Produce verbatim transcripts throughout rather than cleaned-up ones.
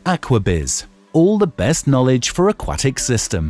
Aquabiz, all the best knowledge for aquatic system.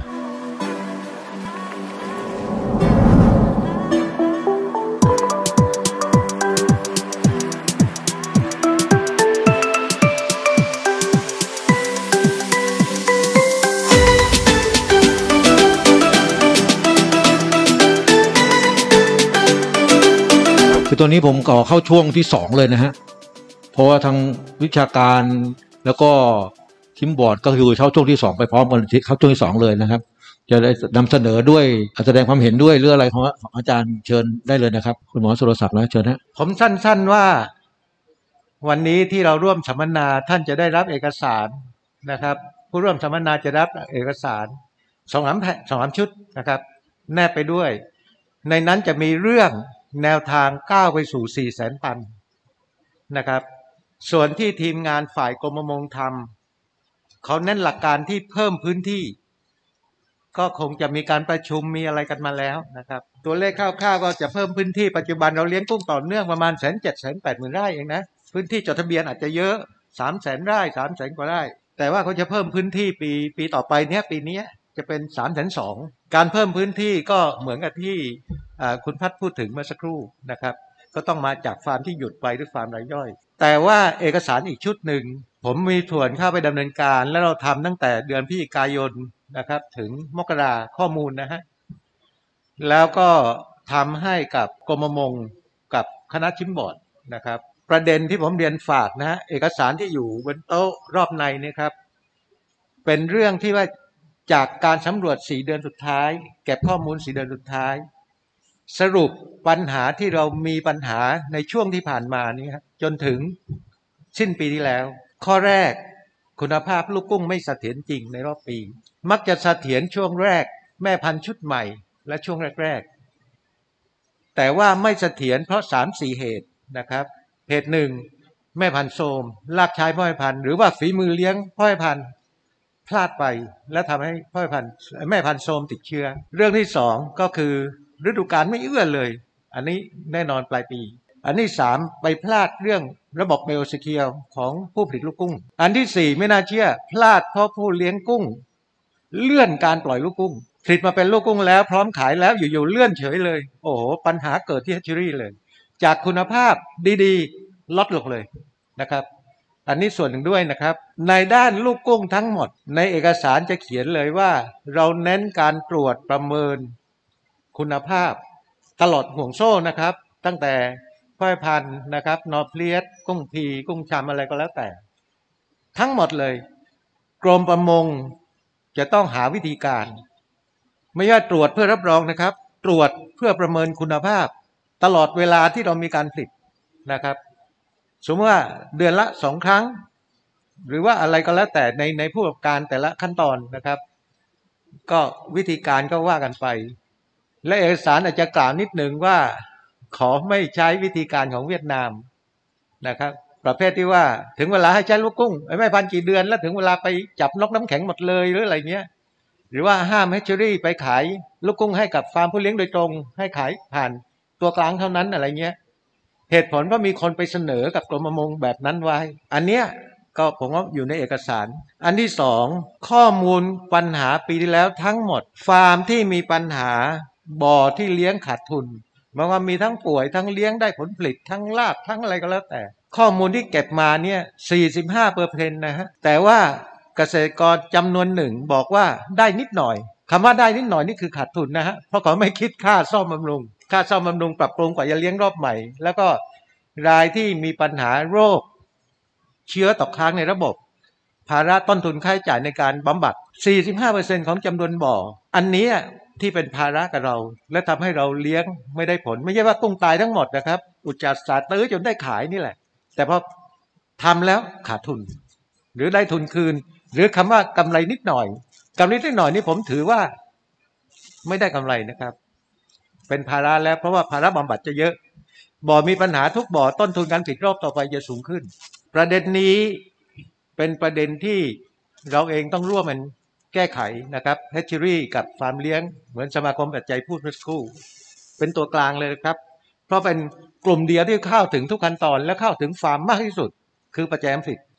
คือตัวนี้ผมก่อเข้าช่วงที่สองเลยนะฮะเพราะว่าทางวิชาการแล้วก็ทีมบอร์ดก็คือเข้าช่วงที่สองไปพร้อมกันเข้าช่วงที่สองเลยนะครับจะได้นำเสนอด้วยแสดงความเห็นด้วยเรื่องอะไรของอาจารย์เชิญได้เลยนะครับคุณหมอสุรศักดิ์นะเชิญนะผมสั้นๆว่าวันนี้ที่เราร่วมสัมมนาท่านจะได้รับเอกสารนะครับผู้ร่วมสัมมนาจะรับเอกสารสองสามแผ่นสองสามชุดนะครับแนบไปด้วยในนั้นจะมีเรื่องแนวทางก้าวไปสู่สี่แสนตันนะครับส่วนที่ทีมงานฝ่ายกรมประมงทำเขาเน้นหลักการที่เพิ่มพื้นที่ก็คงจะมีการประชุมมีอะไรกันมาแล้วนะครับตัวเลขคร่าวๆก็จะเพิ่มพื้นที่ปัจจุบันเราเลี้ยงกุ้งต่อเนื่องประมาณแสนเจ็ดแสนแปดหมื่นไร่เองนะพื้นที่จดทะเบียนอาจจะเยอะสามแสนไร่สามแสนกว่าไร่แต่ว่าเขาจะเพิ่มพื้นที่ปีปีต่อไปเนี้ยปีนี้จะเป็นสามแสนสองการเพิ่มพื้นที่ก็เหมือนกับที่คุณพัฒน์พูดถึงเมื่อสักครู่นะครับก็ต้องมาจากฟาร์มที่หยุดไปหรือฟาร์มรายย่อยแต่ว่าเอกสารอีกชุดหนึ่งผมมีส่วนเข้าไปดำเนินการและเราทำตั้งแต่เดือนพฤศจิกายนนะครับถึงมกราข้อมูลนะฮะแล้วก็ทำให้กับกรมประมงกับคณะชิมบอร์ดนะครับประเด็นที่ผมเรียนฝากนะฮะเอกสารที่อยู่บนโต๊ะรอบในนี่ครับเป็นเรื่องที่ว่าจากการสำรวจสี่เดือนสุดท้ายเก็บข้อมูลสี่เดือนสุดท้ายสรุปปัญหาที่เรามีปัญหาในช่วงที่ผ่านมานี้ครับจนถึงสิ้นปีที่แล้วข้อแรกคุณภาพลูกกุ้งไม่เสถียรจริงในรอบปีมักจะเสถียรช่วงแรกแม่พันธุ์ชุดใหม่และช่วงแรกๆแต่ว่าไม่เสถียรเพราะ สามสี่ เหตุนะครับเหตุหนึ่งแม่พันธุ์โทรมลากชายพ่อพันธุ์หรือว่าฝีมือเลี้ยงพ่อพันธุ์พลาดไปและทำให้พ่อพันธุ์แม่พันธุ์โทรมติดเชื้อเรื่องที่สองก็คือฤดูกาลไม่เอื้อเลยอันนี้แน่นอนปลายปีอันที่สามไปพลาดเรื่องระบบเมลสเคียวของผู้ผลิตลูกกุ้งอันที่สี่ไม่น่าเชื่อพลาดเพราะผู้เลี้ยงกุ้งเลื่อนการปล่อยลูกกุ้งผลิตมาเป็นลูกกุ้งแล้วพร้อมขายแล้วอยู่ๆเลื่อนเฉยเลยโอ้โหปัญหาเกิดที่แฮชเชอรี่เลยจากคุณภาพดีๆลดลงเลยนะครับอันนี้ส่วนหนึ่งด้วยนะครับในด้านลูกกุ้งทั้งหมดในเอกสารจะเขียนเลยว่าเราเน้นการตรวจประเมินคุณภาพตลอดห่วงโซ่นะครับตั้งแต่พ่อพันธุ์นะครับนอร์เพลียสกุ้งพีกุ้งชำอะไรก็แล้วแต่ทั้งหมดเลยกรมประมงจะต้องหาวิธีการไม่ใช่ตรวจเพื่อรับรองนะครับตรวจเพื่อประเมินคุณภาพตลอดเวลาที่เรามีการผลิตนะครับสมมติว่าเดือนละสองครั้งหรือว่าอะไรก็แล้วแต่ในในผู้ประกอบการแต่ละขั้นตอนนะครับก็วิธีการก็ว่ากันไปและเอกสารอาจจะกล่าวนิดหนึ่งว่าขอไม่ใช้วิธีการของเวียดนามนะครับประเภทที่ว่าถึงเวลาให้ใช้ลูกกุ้งไม่พันกี่เดือนแล้วถึงเวลาไปจับนกน้ำแข็งหมดเลยหรืออะไรเงี้ยหรือว่าห้ามแฮชเชอรี่ไปขายลูกกุ้งให้กับฟาร์มผู้เลี้ยงโดยตรงให้ขายผ่านตัวกลางเท่านั้นอะไรเงี้ยเหตุผลเพราะมีคนไปเสนอกับกรมประมงแบบนั้นไว้อันเนี้ยก็ผมว่าอยู่ในเอกสารอันที่สองข้อมูลปัญหาปีที่แล้วทั้งหมดฟาร์มที่มีปัญหาบ่อที่เลี้ยงขาดทุนบางว่ามีทั้งป่วยทั้งเลี้ยงได้ผลผลิตทั้งลาบทั้งอะไรก็แล้วแต่ข้อมูลที่เก็บมาเนี่ย สี่สิบห้าเปอร์เซ็นต์ นะฮะแต่ว่าเกษตรกรจำนวนหนึ่งบอกว่าได้นิดหน่อยคำว่าได้นิดหน่อยนี่คือขาดทุนนะฮะเพราะเขาไม่คิดค่าซ่อมบำรุงค่าซ่อมบำรุงปรับปรุงกว่าจะเลี้ยงรอบใหม่แล้วก็รายที่มีปัญหาโรคเชื้อตกค้างในระบบภาระต้นทุนค่าใช้จ่ายในการบำบัด สี่สิบห้าเปอร์เซ็นต์ ของจำนวนบ่ออันนี้ที่เป็นภาระกับเราและทำให้เราเลี้ยงไม่ได้ผลไม่ใช่ว่ากุ้งตายทั้งหมดนะครับอุจจาระสาตื้อจนได้ขายนี่แหละแต่พอทำแล้วขาดทุนหรือได้ทุนคืนหรือคำว่ากำไรนิดหน่อยกำไรนิดหน่อยนี่ผมถือว่าไม่ได้กำไรนะครับเป็นภาระแล้วเพราะว่าภาระบำบัดจะเยอะบ่อมีปัญหาทุกบ่อต้นทุนการผลิตรอบต่อไปจะสูงขึ้นประเด็นนี้เป็นประเด็นที่เราเองต้องร่วมกันแก้ไขนะครับแฮชเชอรี่กับฟาร์มเลี้ยงเหมือนสมาคมปัจจัยพูดเมื่อสักครู่เป็นตัวกลางเลยครับเพราะเป็นกลุ่มเดียวที่เข้าถึงทุกขั้นตอนและเข้าถึงฟาร์มมากที่สุดคือปัจจัยผลิต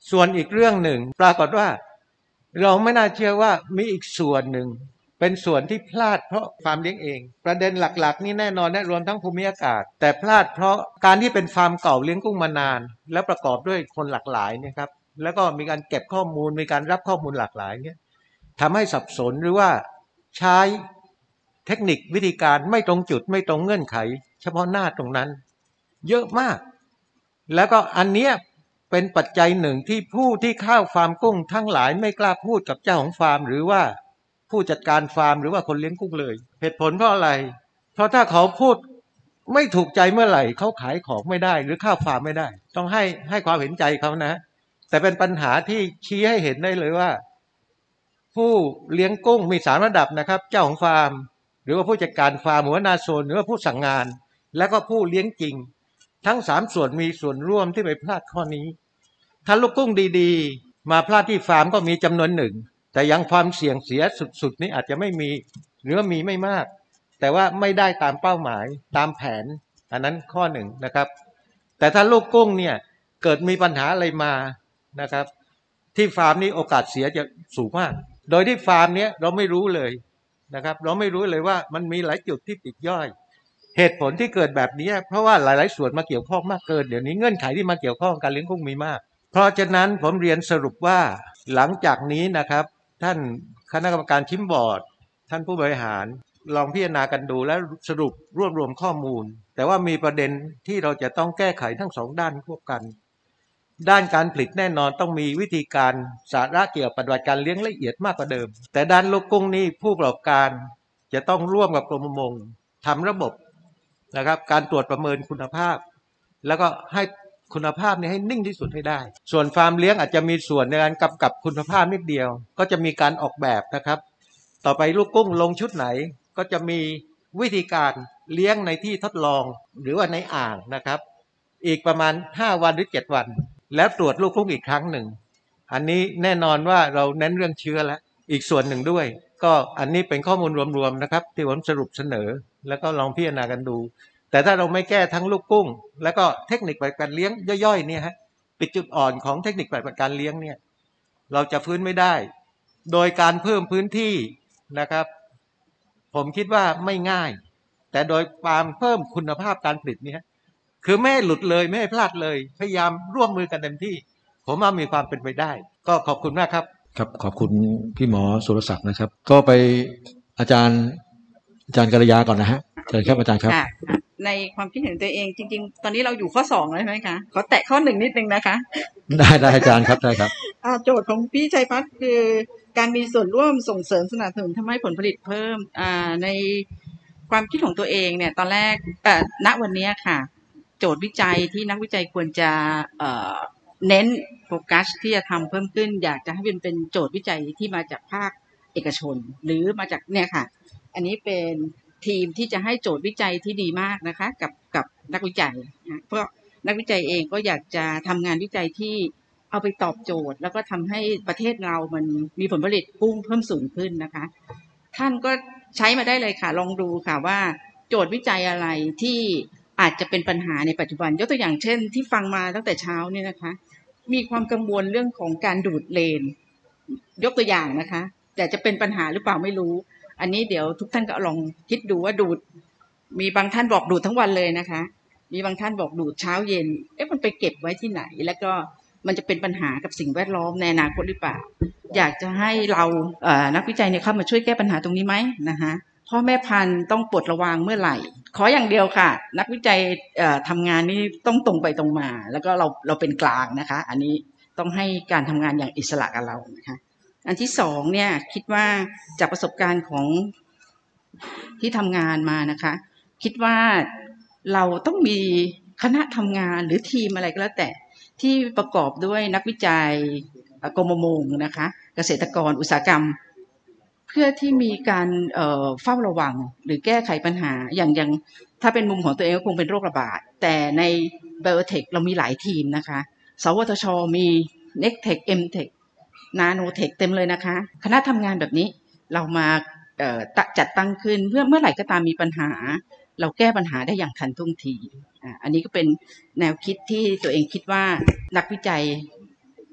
ส่วนอีกเรื่องหนึ่งปรากฏว่าเราไม่น่าเชื่อว่ามีอีกส่วนหนึ่งเป็นส่วนที่พลาดเพราะฟาร์มเลี้ยงเองประเด็นหลักๆนี่แน่นอนนะรวมทั้งภูมิอากาศแต่พลาดเพราะการที่เป็นฟาร์มเก่าเลี้ยงกุ้งมานานแล้วประกอบด้วยคนหลากหลายเนี่ยครับแล้วก็มีการเก็บข้อมูลมีการรับข้อมูลหลากหลายเนี่ยทำให้สับสนหรือว่าใช้เทคนิควิธีการไม่ตรงจุดไม่ตรงเงื่อนไขเฉพาะหน้าตรงนั้นเยอะมากแล้วก็อันเนี้ยเป็นปัจจัยหนึ่งที่ผู้ที่เข้าฟาร์มกุ้งทั้งหลายไม่กล้าพูดกับเจ้าของฟาร์มหรือว่าผู้จัดการฟาร์มหรือว่าคนเลี้ยงกุ้งเลยเหตุผลเพราะอะไรเพราะถ้าเขาพูดไม่ถูกใจเมื่อไหร่เขาขายของไม่ได้หรือเข้าฟาร์มไม่ได้ต้องให้ให้ความเห็นใจเขานะแต่เป็นปัญหาที่ชี้ให้เห็นได้เลยว่าผู้เลี้ยงกุ้งมีสามระดับนะครับเจ้าของฟาร์มหรือว่าผู้จัดการฟาร์มหัวหน้าโซนหรือว่าผู้สั่งงานและก็ผู้เลี้ยงจริงทั้งสามส่วนมีส่วนร่วมที่ไปพลาดข้อนี้ถ้าลูกกุ้งดีๆมาพลาดที่ฟาร์มก็มีจำนวนหนึ่งแต่ยังความเสี่ยงเสียสุดๆนี้อาจจะไม่มีหรือว่ามีไม่มากแต่ว่าไม่ได้ตามเป้าหมายตามแผนอันนั้นข้อหนึ่งนะครับแต่ถ้าลูกกุ้งเนี่ยเกิดมีปัญหาอะไรมานะครับที่ฟาร์มนี้โอกาสเสียจะสูงมากโดยที่ฟาร์มนี้เราไม่รู้เลยนะครับเราไม่รู้เลยว่ามันมีหลายจุดที่ปลีกย่อยเหตุผลที่เกิดแบบนี้เพราะว่าหลายๆส่วนมาเกี่ยวข้องมากเกินเดี๋ยวนี้เงื่อนไขที่มาเกี่ยวข้องการเลี้ยงกุ้งมีมากเพราะฉะนั้นผมเรียนสรุปว่าหลังจากนี้นะครับท่านคณะกรรมการชิมบอร์ดท่านผู้บริหารลองพิจารณากันดูและสรุปรวบรวมข้อมูลแต่ว่ามีประเด็นที่เราจะต้องแก้ไขทั้งสองด้านควบกันด้านการผลิตแน่นอนต้องมีวิธีการสาระเกี่ยวกับปฏิบัติการเลี้ยงละเอียดมากกว่าเดิมแต่ด้านลูกกุ้งนี่ผู้ประกอบการจะต้องร่วมกับกรมประมงทำระบบนะครับการตรวจประเมินคุณภาพแล้วก็ให้คุณภาพนี้ให้นิ่งที่สุดให้ได้ส่วนฟาร์มเลี้ยงอาจจะมีส่วนในการกำกับคุณภาพนิดเดียวก็จะมีการออกแบบนะครับต่อไปลูกกุ้งลงชุดไหนก็จะมีวิธีการเลี้ยงในที่ทดลองหรือว่าในอ่างนะครับอีกประมาณห้าวันหรือเจ็ดวันแล้วตรวจลูกกุ้งอีกครั้งหนึ่งอันนี้แน่นอนว่าเราเน้นเรื่องเชื้อแล้วอีกส่วนหนึ่งด้วยก็อันนี้เป็นข้อมูลรวมๆนะครับที่ผมสรุปเสนอแล้วก็ลองพิจารณากันดูแต่ถ้าเราไม่แก้ทั้งลูกกุ้งแล้วก็เทคนิคปฏิบัติการเลี้ยงย่อยๆเนี่ยฮะปิดจุดอ่อนของเทคนิคปฏิบัติการเลี้ยงเนี่ยเราจะฟื้นไม่ได้โดยการเพิ่มพื้นที่นะครับผมคิดว่าไม่ง่ายแต่โดยความเพิ่มคุณภาพการผลิตเนี่ยคือไม่ให้หลุดเลยไม่ให้พลาดเลยพยายามร่วมมือกันเต็มที่ผมว่ามีความเป็นไปได้ก็ขอบคุณมากครับครับขอบคุณพี่หมอสุรศักดิ์นะครับก็ไปอาจารย์อาจารย์กัลยาก่อนนะฮะเชิญครับอาจารย์ครับในความคิดเห็นตัวเองจริงๆตอนนี้เราอยู่ข้อสองแล้วใช่ไหมคะขอแตะข้อหนึ่งนิดนึงนะคะได้ได้อาจารย์ครับได้ครับโจทย์ของพี่ชัยพัฒน์คือการมีส่วนร่วมส่งเสริมสนับสนุนทำให้ผลผลิตเพิ่มในความคิดของตัวเองเนี่ยตอนแรกณวันนี้ค่ะโจทย์วิจัยที่นักวิจัยควรจะเน้นโฟกัสที่จะทำเพิ่มขึ้นอยากจะให้เป็นเป็นโจทย์วิจัยที่มาจากภาคเอกชนหรือมาจากเนี่ยค่ะอันนี้เป็นทีมที่จะให้โจทย์วิจัยที่ดีมากนะคะกับกับนักวิจัยนะเพราะนักวิจัยเองก็อยากจะทำงานวิจัยที่เอาไปตอบโจทย์แล้วก็ทำให้ประเทศเรามันมีผลผลิตกุ้งเพิ่มสูงขึ้นนะคะท่านก็ใช้มาได้เลยค่ะลองดูค่ะว่าโจทย์วิจัยอะไรที่อาจจะเป็นปัญหาในปัจจุบันยกตัวอย่างเช่นที่ฟังมาตั้งแต่เช้าเนี่ยนะคะมีความกังวลเรื่องของการดูดเลนยกตัวอย่างนะคะแต่จะเป็นปัญหาหรือเปล่าไม่รู้อันนี้เดี๋ยวทุกท่านก็ลองคิดดูว่าดูดมีบางท่านบอกดูดทั้งวันเลยนะคะมีบางท่านบอกดูดเช้าเย็นเอ๊ะมันไปเก็บไว้ที่ไหนแล้วก็มันจะเป็นปัญหากับสิ่งแวดล้อมในอนาคตหรือเปล่าอยากจะให้เราเอ่อนักวิจัยเนี่ยเข้ามาช่วยแก้ปัญหาตรงนี้ไหมนะคะพ่อแม่พันธุ์ต้องปลดระวางเมื่อไหร่ขออย่างเดียวค่ะนักวิจัยเอ่อทำงานนี่ต้องตรงไปตรงมาแล้วก็เราเราเป็นกลางนะคะอันนี้ต้องให้การทำงานอย่างอิสระกับเรานะคะอันที่สองเนี่ยคิดว่าจากประสบการณ์ของที่ทำงานมานะคะคิดว่าเราต้องมีคณะทำงานหรือทีมอะไรก็แล้วแต่ที่ประกอบด้วยนักวิจัยกรมประมงนะคะเกษตรกรอุตสาหกรรมเพื่อที่มีการเอ่อเฝ้าระวังหรือแก้ไขปัญหาอย่างอย่างถ้าเป็นมุมของตัวเองก็คงเป็นโรคระบาดแต่ใน Biotech เรามีหลายทีมนะคะสวทช.มี Nectech Mtech Nanotech เต็มเลยนะคะคณะทำงานแบบนี้เรามาเอ่อจัดตั้งขึ้นเพื่อเมื่อไหร่ก็ตามมีปัญหาเราแก้ปัญหาได้อย่างทันท่วงทีอ่าอันนี้ก็เป็นแนวคิดที่ตัวเองคิดว่านักวิจัย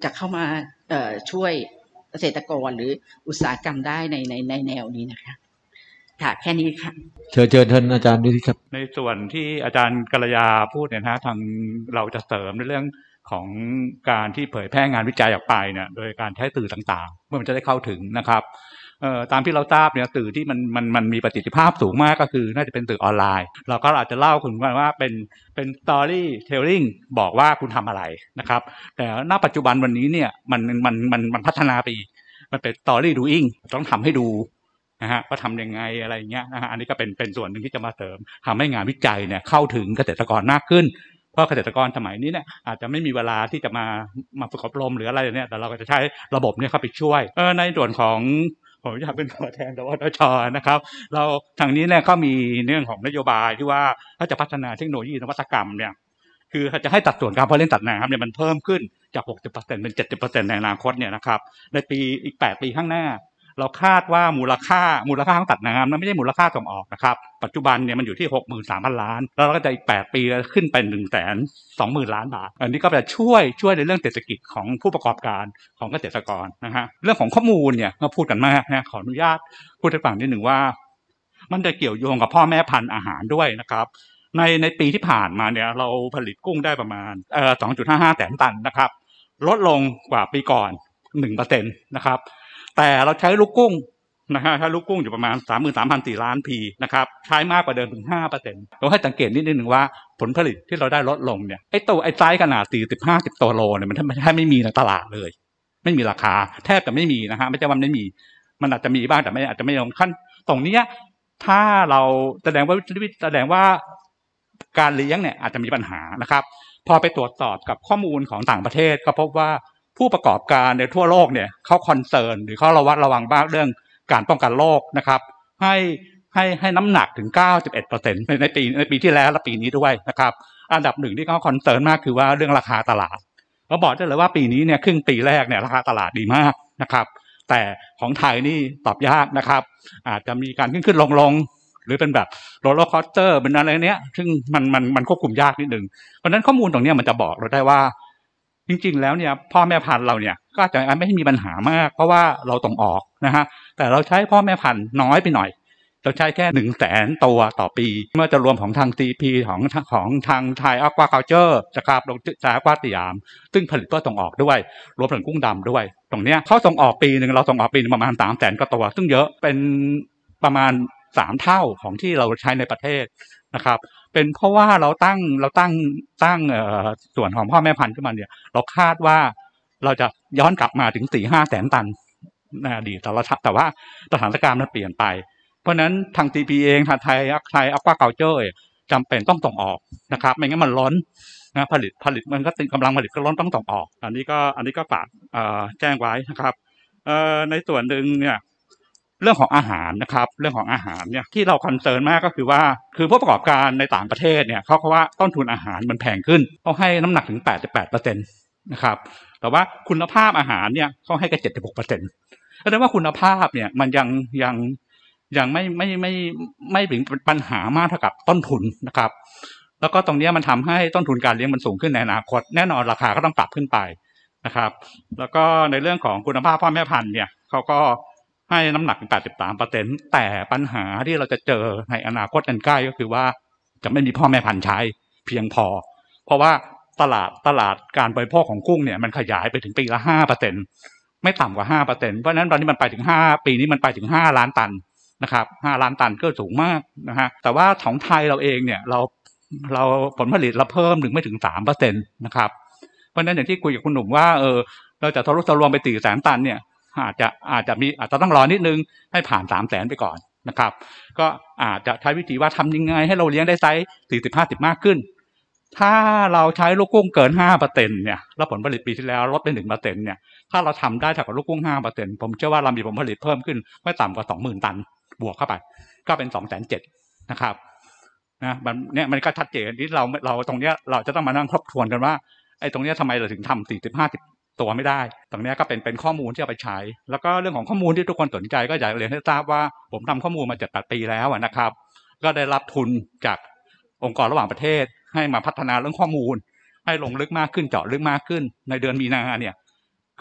จะเข้ามาเอ่อช่วยเกษตรกรหรืออุตสาหกรรมได้ในในในแนวนี้นะคะค่ะแค่นี้ค่ะเชิญเชิญท่านอาจารย์ด้วยครับในส่วนที่อาจารย์กัลยาพูดเนี่ยนะทางเราจะเสริมในเรื่องของการที่เผยแพร่งานวิจัยออกไปเนี่ยโดยการใช้สื่อต่างๆเพื่อมันจะได้เข้าถึงนะครับเอ่อตามที่เราทราบเนี่ยสื่อที่มันมันมันมีประสิทธิภาพสูงมากก็คือน่าจะเป็นสื่อออนไลน์เราก็อาจจะเล่าคุณว่าเป็นเป็น storytelling บอกว่าคุณทำอะไรนะครับแต่ณปัจจุบันวันนี้เนี่ยมันมันมันมันพัฒนาไปมันเป็น story doing ต้องทำให้ดูนะฮะว่าทำยังไงอะไรเงี้ยนะฮะอันนี้ก็เป็นเป็นส่วนหนึ่งที่จะมาเสริมทำให้งานวิจัยเนี่ยเข้าถึงเกษตรกรมากขึ้นเพราะเกษตรกรสมัยนี้เนี่ยอาจจะไม่มีเวลาที่จะมามาฝึกอบรมหรืออะไรเนี่ยแต่เราก็จะใช้ระบบเนี่ยเข้าไปช่วยเออในส่วนของผมอยากเป็นตัวแทนสวทช.นะครับเราทางนี้เนี่ยก็มีเรื่องของนโยบายที่ว่าถ้าจะพัฒนาเทคโนโลยีนวัตกรรมเนี่ยคือจะให้ตัดส่วนการเพาะเลี้ยงสัตว์น้ำเนี่ยมันเพิ่มขึ้นจาก หกสิบเปอร์เซ็นต์ เป็น เจ็ดสิบเปอร์เซ็นต์ ในอนาคตเนี่ยนะครับในปีอีกแปดปีข้างหน้าเราคาดว่ามูลค่ามูลค่าของสัตว์น้ำนั้นไม่ใช่มูลค่าส่งออกนะครับปัจจุบันเนี่ยมันอยู่ที่ หกหมื่นสามพัน ล้านแล้วเราก็จะอีกแปดปีขึ้นเป็น หนึ่งแสนสองหมื่น ล้านบาทอันนี้ก็จะช่วยช่วยในเรื่องเศรษฐกิจของผู้ประกอบการของเกษตรกรนะฮะเรื่องของข้อมูลเนี่ยก็พูดกันมากนะขออนุญาตพูดให้ฟังนิดหนึ่งว่ามันจะเกี่ยวโยงกับพ่อแม่พันธุ์อาหารด้วยนะครับในในปีที่ผ่านมาเนี่ยเราผลิตกุ้งได้ประมาณเอ่อ สองจุดห้าห้า แสนตันนะครับลดลงกว่าปีก่อน หนึ่งเปอร์เซ็นต์ นะครับแต่เราใช้ลูกกุ้งนะฮะถ้าลูกกุ้งอยู่ประมาณ สามหมื่นสามพันสี่ร้อย ล้านพีนะครับใช้มากกว่าเดิมถึง ห้าเปอร์เซ็นต์ เราให้สังเกตนิดนึงว่าผลผลิตที่เราได้ลดลงเนี่ยไอ้ตัวไอ้ไซส์ขนาดสี่สิบ ห้าสิบตัวโลเนี่ยมันแทบไม่มีในตลาดเลยไม่มีราคาแทบจะไม่มีนะฮะไม่ใช่ว่าไม่มีมันอาจจะมีบ้างแต่ไม่อาจจะไม่ลงขั้นตรงนี้ถ้าเราแสดงว่าแสดงว่าการเลี้ยงเนี่ยอาจจะมีปัญหานะครับพอไปตรวจสอบกับข้อมูลของต่างประเทศก็พบว่าผู้ประกอบการในทั่วโลกเนี่ยเขาคอนเซิร์นหรือเขาระวัดระวังบ้างเรื่องการป้องกันโรคนะครับให้ให้ให้น้ำหนักถึง เก้าสิบเอ็ดเปอร์เซ็นต์ ในในปีในปีที่แล้วและปีนี้ด้วยนะครับอันดับหนึ่งที่เขาคอนเซิร์นมากคือว่าเรื่องราคาตลาดเขาบอกได้เลยว่าปีนี้เนี่ยครึ่งปีแรกเนี่ยราคาตลาดดีมากนะครับแต่ของไทยนี่ตอบยากนะครับอาจจะมีการขึ้นขึ้นลงลงหรือเป็นแบบโรลเลอร์คอสเตอร์เป็นอะไรเนี้ยซึ่งมันมันมันควบคุมยากนิดนึงเพราะฉะนั้นข้อมูลตรงนี้มันจะบอกเราได้ว่าจริงๆแล้วเนี่ยพ่อแม่พันธุ์เราเนี่ยก็จะไม่มีปัญหามากเพราะว่าเราส่งออกนะฮะแต่เราใช้พ่อแม่พันธุ์น้อยไปหน่อยเราใช้แค่หนึ่งแสนตัวต่อปีเมื่อจะรวมของทาง ซี พี ของของทางไทยอควาคัลเจอร์นะครับโรงจาอควาสยามซึ่งผลิตเพื่อส่งออกด้วยรวมถึงกุ้งดำด้วยตรงเนี้ยเขาส่งออกปีนึงเราส่งออกปีนึงประมาณสามแสนกว่าตัวซึ่งเยอะเป็นประมาณสามเท่าของที่เราใช้ในประเทศนะครับเป็นเพราะว่าเราตั้งเราตั้งตั้งเอ่อส่วนของพ่อแม่พันธุ์ขึ้นมาเนี่ยเราคาดว่าเราจะย้อนกลับมาถึง สี่ห้า แสนตันในอดีตแต่ละแต่ว่าสถานการณ์มันเปลี่ยนไปเพราะนั้นทาง ซี พี เองทางไทยไทยอควาคัลเจอร์จำเป็นต้องส่งออกนะครับไม่งั้นมันล้นนะผลิตผลิตมันก็ติดกำลังผลิตก็ล้นต้องส่งออกอันนี้ก็อันนี้ก็ฝากแจ้งไว้นะครับในส่วนหนึ่งเนี่ยเรื่องของอาหารนะครับเรื่องของอาหารเนี่ยที่เราคอนเซิร์นมากก็คือว่าคือผู้ประกอบการในต่างประเทศเนี่ยเขาเขาว่าต้นทุนอาหารมันแพงขึ้นเขาให้น้ำหนักถึง แปดสิบแปดเปอร์เซ็นต์ นะครับแต่ว่าคุณภาพอาหารเนี่ยเขาให้แค่ เจ็ดสิบหกเปอร์เซ็นต์ แสดงว่าคุณภาพเนี่ยมันยังยังยังไม่ไม่ไม่ไม่ถึงปัญหามากเท่ากับต้นทุนนะครับแล้วก็ตรงนี้มันทำให้ต้นทุนการเลี้ยงมันสูงขึ้นในอนาคตแน่นอนราคาก็ต้องปรับขึ้นไปนะครับแล้วก็ในเรื่องของคุณภาพพ่อแม่พันธุ์เนี่ยเขาก็ให้น้ำหนักถึง แปดสิบสามเปอร์เซ็นต์ แต่ปัญหาที่เราจะเจอในอนาคตอันใกล้ก็คือว่าจะไม่มีพ่อแม่พันธุ์ใช้เพียงพอเพราะว่าตลาดตลาดการบริโภคของกุ้งเนี่ยมันขยายไปถึงปีละ ห้าเปอร์เซ็นต์ ไม่ต่ำกว่า ห้าเปอร์เซ็นต์ เพราะฉะนั้นตอนนี้มันไปถึงห้าปีนี้มันไปถึงห้าล้านตันนะครับห้าล้านตันก็สูงมากนะฮะแต่ว่าของไทยเราเองเนี่ยเราเราผลผลิตเราเพิ่มถึงไม่ถึง สามเปอร์เซ็นต์ นะครับเพราะฉะนั้นอย่างที่คุยกับคุณหนุ่มว่าเออเราจะทะลุทะลวงไป สี่แสน ตันเนี่ยอาจจะอาจจะมีอาจจะต้องรอนิดนึงให้ผ่าน สามแสน ไปก่อนนะครับก็อาจจะใช้วิธีว่าทำยังไงให้เราเลี้ยงได้ไซส์ สี่สิบ ห้าสิบ มากขึ้นถ้าเราใช้ลูกกุ้งเกิน ห้าเปอร์เซ็นต์ เนี่ยแล้วผลผลิตปีที่แล้วลดไป หนึ่งเปอร์เซ็นต์ เนี่ยถ้าเราทำได้เท่ากับลูกกุ้ง ห้าเปอร์เซ็นต์ ผมเชื่อว่าเรามีผลผลิตเพิ่มขึ้นไม่ต่ำกว่า สองหมื่น ตันบวกเข้าไปก็เป็น สองแสนเจ็ดหมื่น นะครับนะมันเนี่ยมันก็ชัดเจนที่เราเราตรงเนี้ยเราจะต้องมานั่งทบทวนกันว่าไอ้ตรงเนี้ยทำไมเราถึงทำ สี่สิบ ห้าสิบ ตัวไม่ได้ตรงเนี้ยก็เป็นเป็นข้อมูลที่เอาไปใช้แล้วก็เรื่องของข้อมูลที่ทุกคนสนใจก็อยากเรียนให้ทราบว่าผมทำข้อมูลมา เจ็ดแปด ปีแล้วนะครับก็ได้รับทุนจากองค์กรระหว่างประเทศให้มาพัฒนาเรื่องข้อมูลให้ลงลึกมากขึ้นเจาะลึกมากขึ้นในเดือนมีนาเนี่ย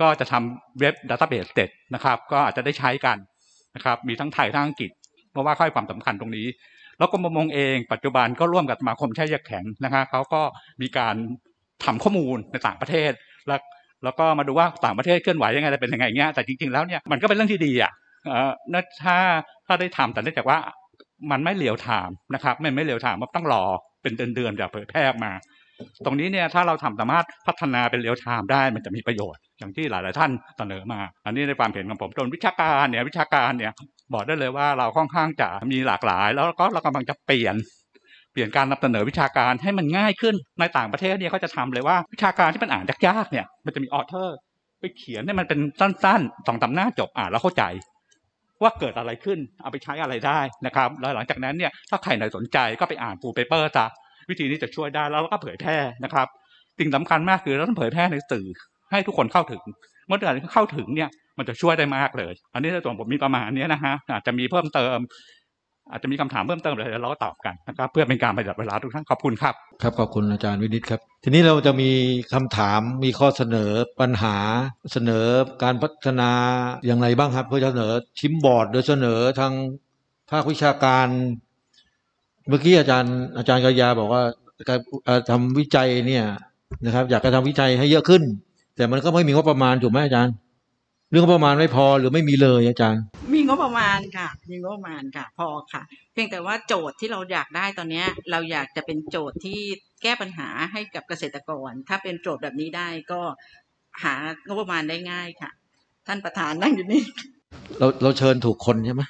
ก็จะทำเว็บ database เสร็จนะครับก็อาจจะได้ใช้กันนะครับมีทั้งไทยทั้งอังกฤษเพราะว่าค่อยความสำคัญตรงนี้แล้วกรมประมงเองปัจจุบันก็ร่วมกับสมาคมแช่แยกแข็งนะครับเขาก็มีการทำข้อมูลในต่างประเทศแล้วแล้วก็มาดูว่าต่างประเทศเคลื่อนไหวยังไงเป็นยังไงเงี้ยแต่จริงๆแล้วเนี่ยมันก็เป็นเรื่องที่ดีอ่ะเอ่อถ้าถ้าได้ทำแต่เนื่องจากว่ามันไม่เรียลไทม์นะครับไม่ไม่เรียลไทม์มันต้องรอเป็นเดือนๆจะเผยแพร่ออกมาตรงนี้เนี่ยถ้าเราทำสามารถพัฒนาเป็นเรียลไทม์ได้มันจะมีประโยชน์อย่างที่หลายๆท่านเสนอมาอันนี้ในความเห็นของผมส่วนวิชาการเนี่ยวิชาการเนี่ยบอกได้เลยว่าเราค่อนข้างจะมีหลากหลายแล้วก็เรากำลังจะเปลี่ยนเปลี่ยนการนำเสนอวิชาการให้มันง่ายขึ้นในต่างประเทศเนี่ยเขาจะทำเลยว่าวิชาการที่มันอ่านยากๆเนี่ยมันจะมีออเทอร์ไปเขียนให้มันเป็นสั้นๆสองสามหน้าจบอ่านแล้วเข้าใจว่าเกิดอะไรขึ้นเอาไปใช้อะไรได้นะครับแล้วหลังจากนั้นเนี่ยถ้าใครไหนสนใจก็ไปอ่านฟูลเปเปอร์ซะวิธีนี้จะช่วยได้แล้วเราก็เผยแพร่นะครับสิ่งสำคัญมากคือเราต้องเผยแพร่ในสื่อให้ทุกคนเข้าถึงเมื่อไหร่เข้าถึงเนี่ยมันจะช่วยได้มากเลยอันนี้ในส่วนผมมีประมาณนี้นะฮะอาจจะมีเพิ่มเติมอาจจะมีคำถามเพิ่มเติมอะไรเราก็ตอบกันนะครับเพื่อเป็นการประหยัดเวลาทุกท่านขอบคุณครับครับขอบคุณอาจารย์วินิตครับทีนี้เราจะมีคำถามมีข้อเสนอปัญหาเสนอการพัฒนาอย่างไรบ้างครับเพื่อเสนอชิมบอร์ดโดยเสนอทางภาควิชาการเมื่อกี้อาจารย์อาจารย์กยาบอกว่าการทำวิจัยเนี่ยนะครับอยากจะทำวิจัยให้เยอะขึ้นแต่มันก็ไม่มีงบประมาณถูกไหมอาจารย์เรื่องงบประมาณไม่พอหรือไม่มีเลยอาจารย์มีงบประมาณค่ะมีงบประมาณค่ะพอค่ะเพียงแต่ว่าโจทย์ที่เราอยากได้ตอนนี้เราอยากจะเป็นโจทย์ที่แก้ปัญหาให้กับเกษตรกรถ้าเป็นโจทย์แบบนี้ได้ก็หางบประมาณได้ง่ายค่ะท่านประธานนั่งอยู่นี่เราเราเชิญถูกคนใช่ไหม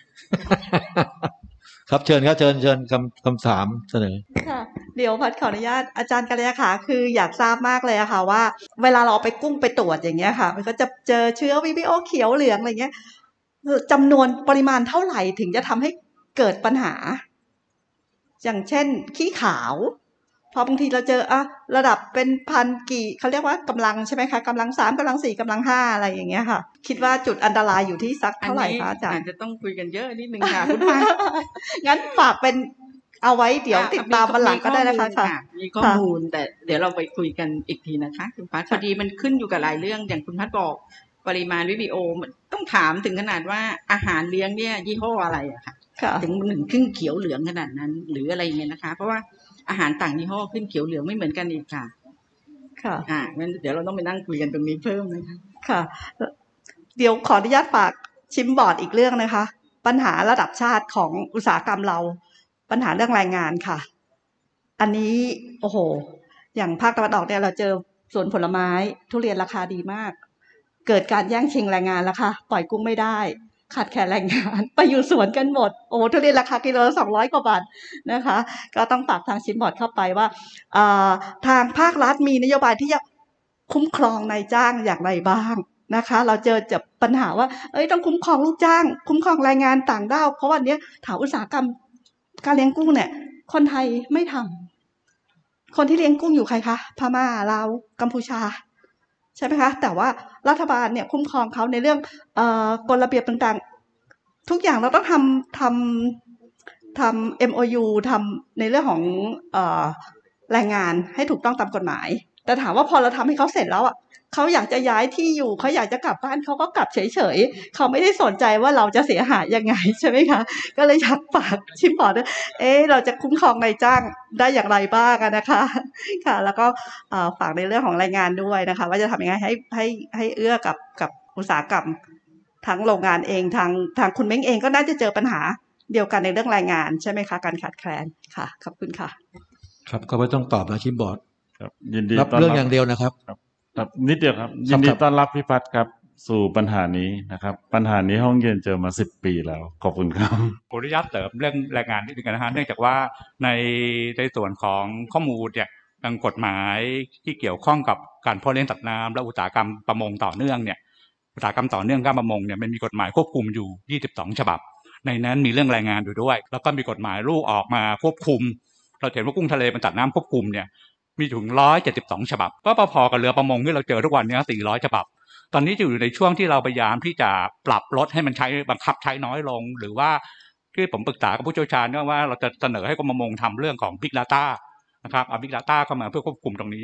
ครับเชิญครับเชิญเชิญคำคำถามเสนอค่ะเดี๋ยวพัดขออนุญาตอาจารย์กัลยาค่ะคืออยากทราบมากเลยอะค่ะว่าเวลาเราไปกุ้งไปตรวจอย่างเงี้ยค่ะมันก็จะเจอเชื้อ วี วี โอ เขียวเหลืองอะไรเงี้ยจำนวนปริมาณเท่าไหร่ถึงจะทำให้เกิดปัญหาอย่างเช่นขี้ขาวพอบางทีเราเจออะระดับเป็นพันกี่เขาเรียกว่ากำลังใช่ไหมคะกำลังสามกำลังสี่กำลังห้าอะไรอย่างเงี้ยค่ะคิดว่าจุดอันตรายอยู่ที่สักเท่าไหร่คะอาจารย์อาจจะต้องคุยกันเยอะนิดนึงค่ะคุณป้างั้นฝากเป็นเอาไว้เดี๋ยวติดตามวันหลังก็ได้นะคะค่ะมีข้อมูลแต่เดี๋ยวเราไปคุยกันอีกทีนะคะคุณพัดพอดีมันขึ้นอยู่กับหลายเรื่องอย่างคุณพัดบอกปริมาณวิ วี โอต้องถามถึงขนาดว่าอาหารเลี้ยงเนี่ยยี่ห้ออะไรอะค่ะถึงหนึ่งขึ้นเขียวเหลืองขนาดนั้นหรืออะไรเงี้ยนะคะเพราะว่าอาหารต่างยี่ห้อขึ้นเขียวเหลืองไม่เหมือนกันอีกค่ะค่ะอ่างั้นเดี๋ยวเราต้องไปนั่งคุยกันตรงนี้เพิ่มนะคะค่ะเดี๋ยวขออนุญาตฝากชิมบอร์ดอีกเรื่องนะคะปัญหาระดับชาติของอุตสาหกรรมเราปัญหาเรื่องแรงงานค่ะอันนี้โอ้โหอย่างภาคตะวันออกเนี่ยเราเจอสวนผลไม้ทุเรียนราคาดีมากเกิดการแย่งชิงแรงงานแล้วค่ะปล่อยกุ้งไม่ได้ขาดแคลนแรงงานไปอยู่สวนกันหมดโอ้ทุเรียนราคากิโลละสองร้อยกว่าบาทนะคะก็ต้องฝากทางชิมบอร์ดเข้าไปว่าทางภาครัฐมีนโยบายที่จะคุ้มครองนายจ้างอย่างไรบ้างนะคะเราเจอจะปัญหาว่าเอ้ยต้องคุ้มครองลูกจ้างคุ้มครองแรงงานต่างด้าวเพราะวันนี้ถามอุตสาหกรรมการเลี้ยงกุ้งเนี่ยคนไทยไม่ทำคนที่เลี้ยงกุ้งอยู่ใครคะพม่าลาวกัมพูชาใช่ไหมคะแต่ว่ารัฐบาลเนี่ยคุ้มครองเขาในเรื่องเอ่อกฎระเบียบต่างๆทุกอย่างเราต้องทำทำทำ เอ็ม โอ ยู ทำในเรื่องของเอ่อแรงงานให้ถูกต้องตามกฎหมายแต่ถามว่าพอเราทำให้เขาเสร็จแล้วอ่ะเขาอยากจะย้ายที่อยู่เขาอยากจะกลับบ้านเขาก็กลับเฉยๆเขาไม่ได้สนใจว่าเราจะเสียหายยังไงใช่ไหมคะก็เลยอยากฝากชิมบอร์ดเอ๊ะเราจะคุ้มครองนายจ้างได้อย่างไรบ้างนะคะค่ะแล้วก็ฝากในเรื่องของแรงงานด้วยนะคะว่าจะทำยังไงให้ให้ให้เอื้อกับกับอุตสาหกรรมทั้งโรงงานเองทางทางคุณเม้งเองก็น่าจะเจอปัญหาเดียวกันในเรื่องแรงงานใช่ไหมคะการขาดแคลนค่ะขอบคุณค่ะครับก็ไม่ต้องตอบนะชิมบอร์ดครับยินดีรับเรื่องอย่างเดียวนะครับครับนิดเดียวครับยินดีต้อนรับพี่พัฒน์ครับสู่ปัญหานี้นะครับปัญหานี้ห้องเย็นเจอมาสิบปีแล้วขอบคุณครับขออนุญาตเสริมเรื่องแรงงานนิดนึงนะฮะเนื่องจากว่าในในส่วนของข้อมูลเนี่ยทางกฎหมายที่เกี่ยวข้องกับการเพาะเลี้ยงสัตว์น้ำและอุตสาหกรรมประมงต่อเนื่องเนี่ยอุตสาหกรรมต่อเนื่องการประมงเนี่ยมันมีกฎหมายควบคุมอยู่ยี่สิบสองฉบับในนั้นมีเรื่องแรงงานอยู่ด้วยแล้วก็มีกฎหมายลูกออกมาควบคุมเราเห็นว่ากุ้งทะเลมันสัตว์น้ำควบคุมเนี่ยมีถึงหนึ่งร้อยเจ็ดสิบสองฉบับก็พอๆกับเรือประมงที่เราเจอทุกวันนี้สี่ร้อยฉบับตอนนี้จะอยู่ในช่วงที่เราพยายามที่จะปรับลดให้มันใช้บังคับใช้น้อยลงหรือว่าที่ผมปรึกษากับผู้เชี่ยวชาญว่าเราจะเสนอให้กรมประมงทำเรื่องของ Big Data นะครับเอา Big Data เข้ามาเพื่อควบคุมตรงนี้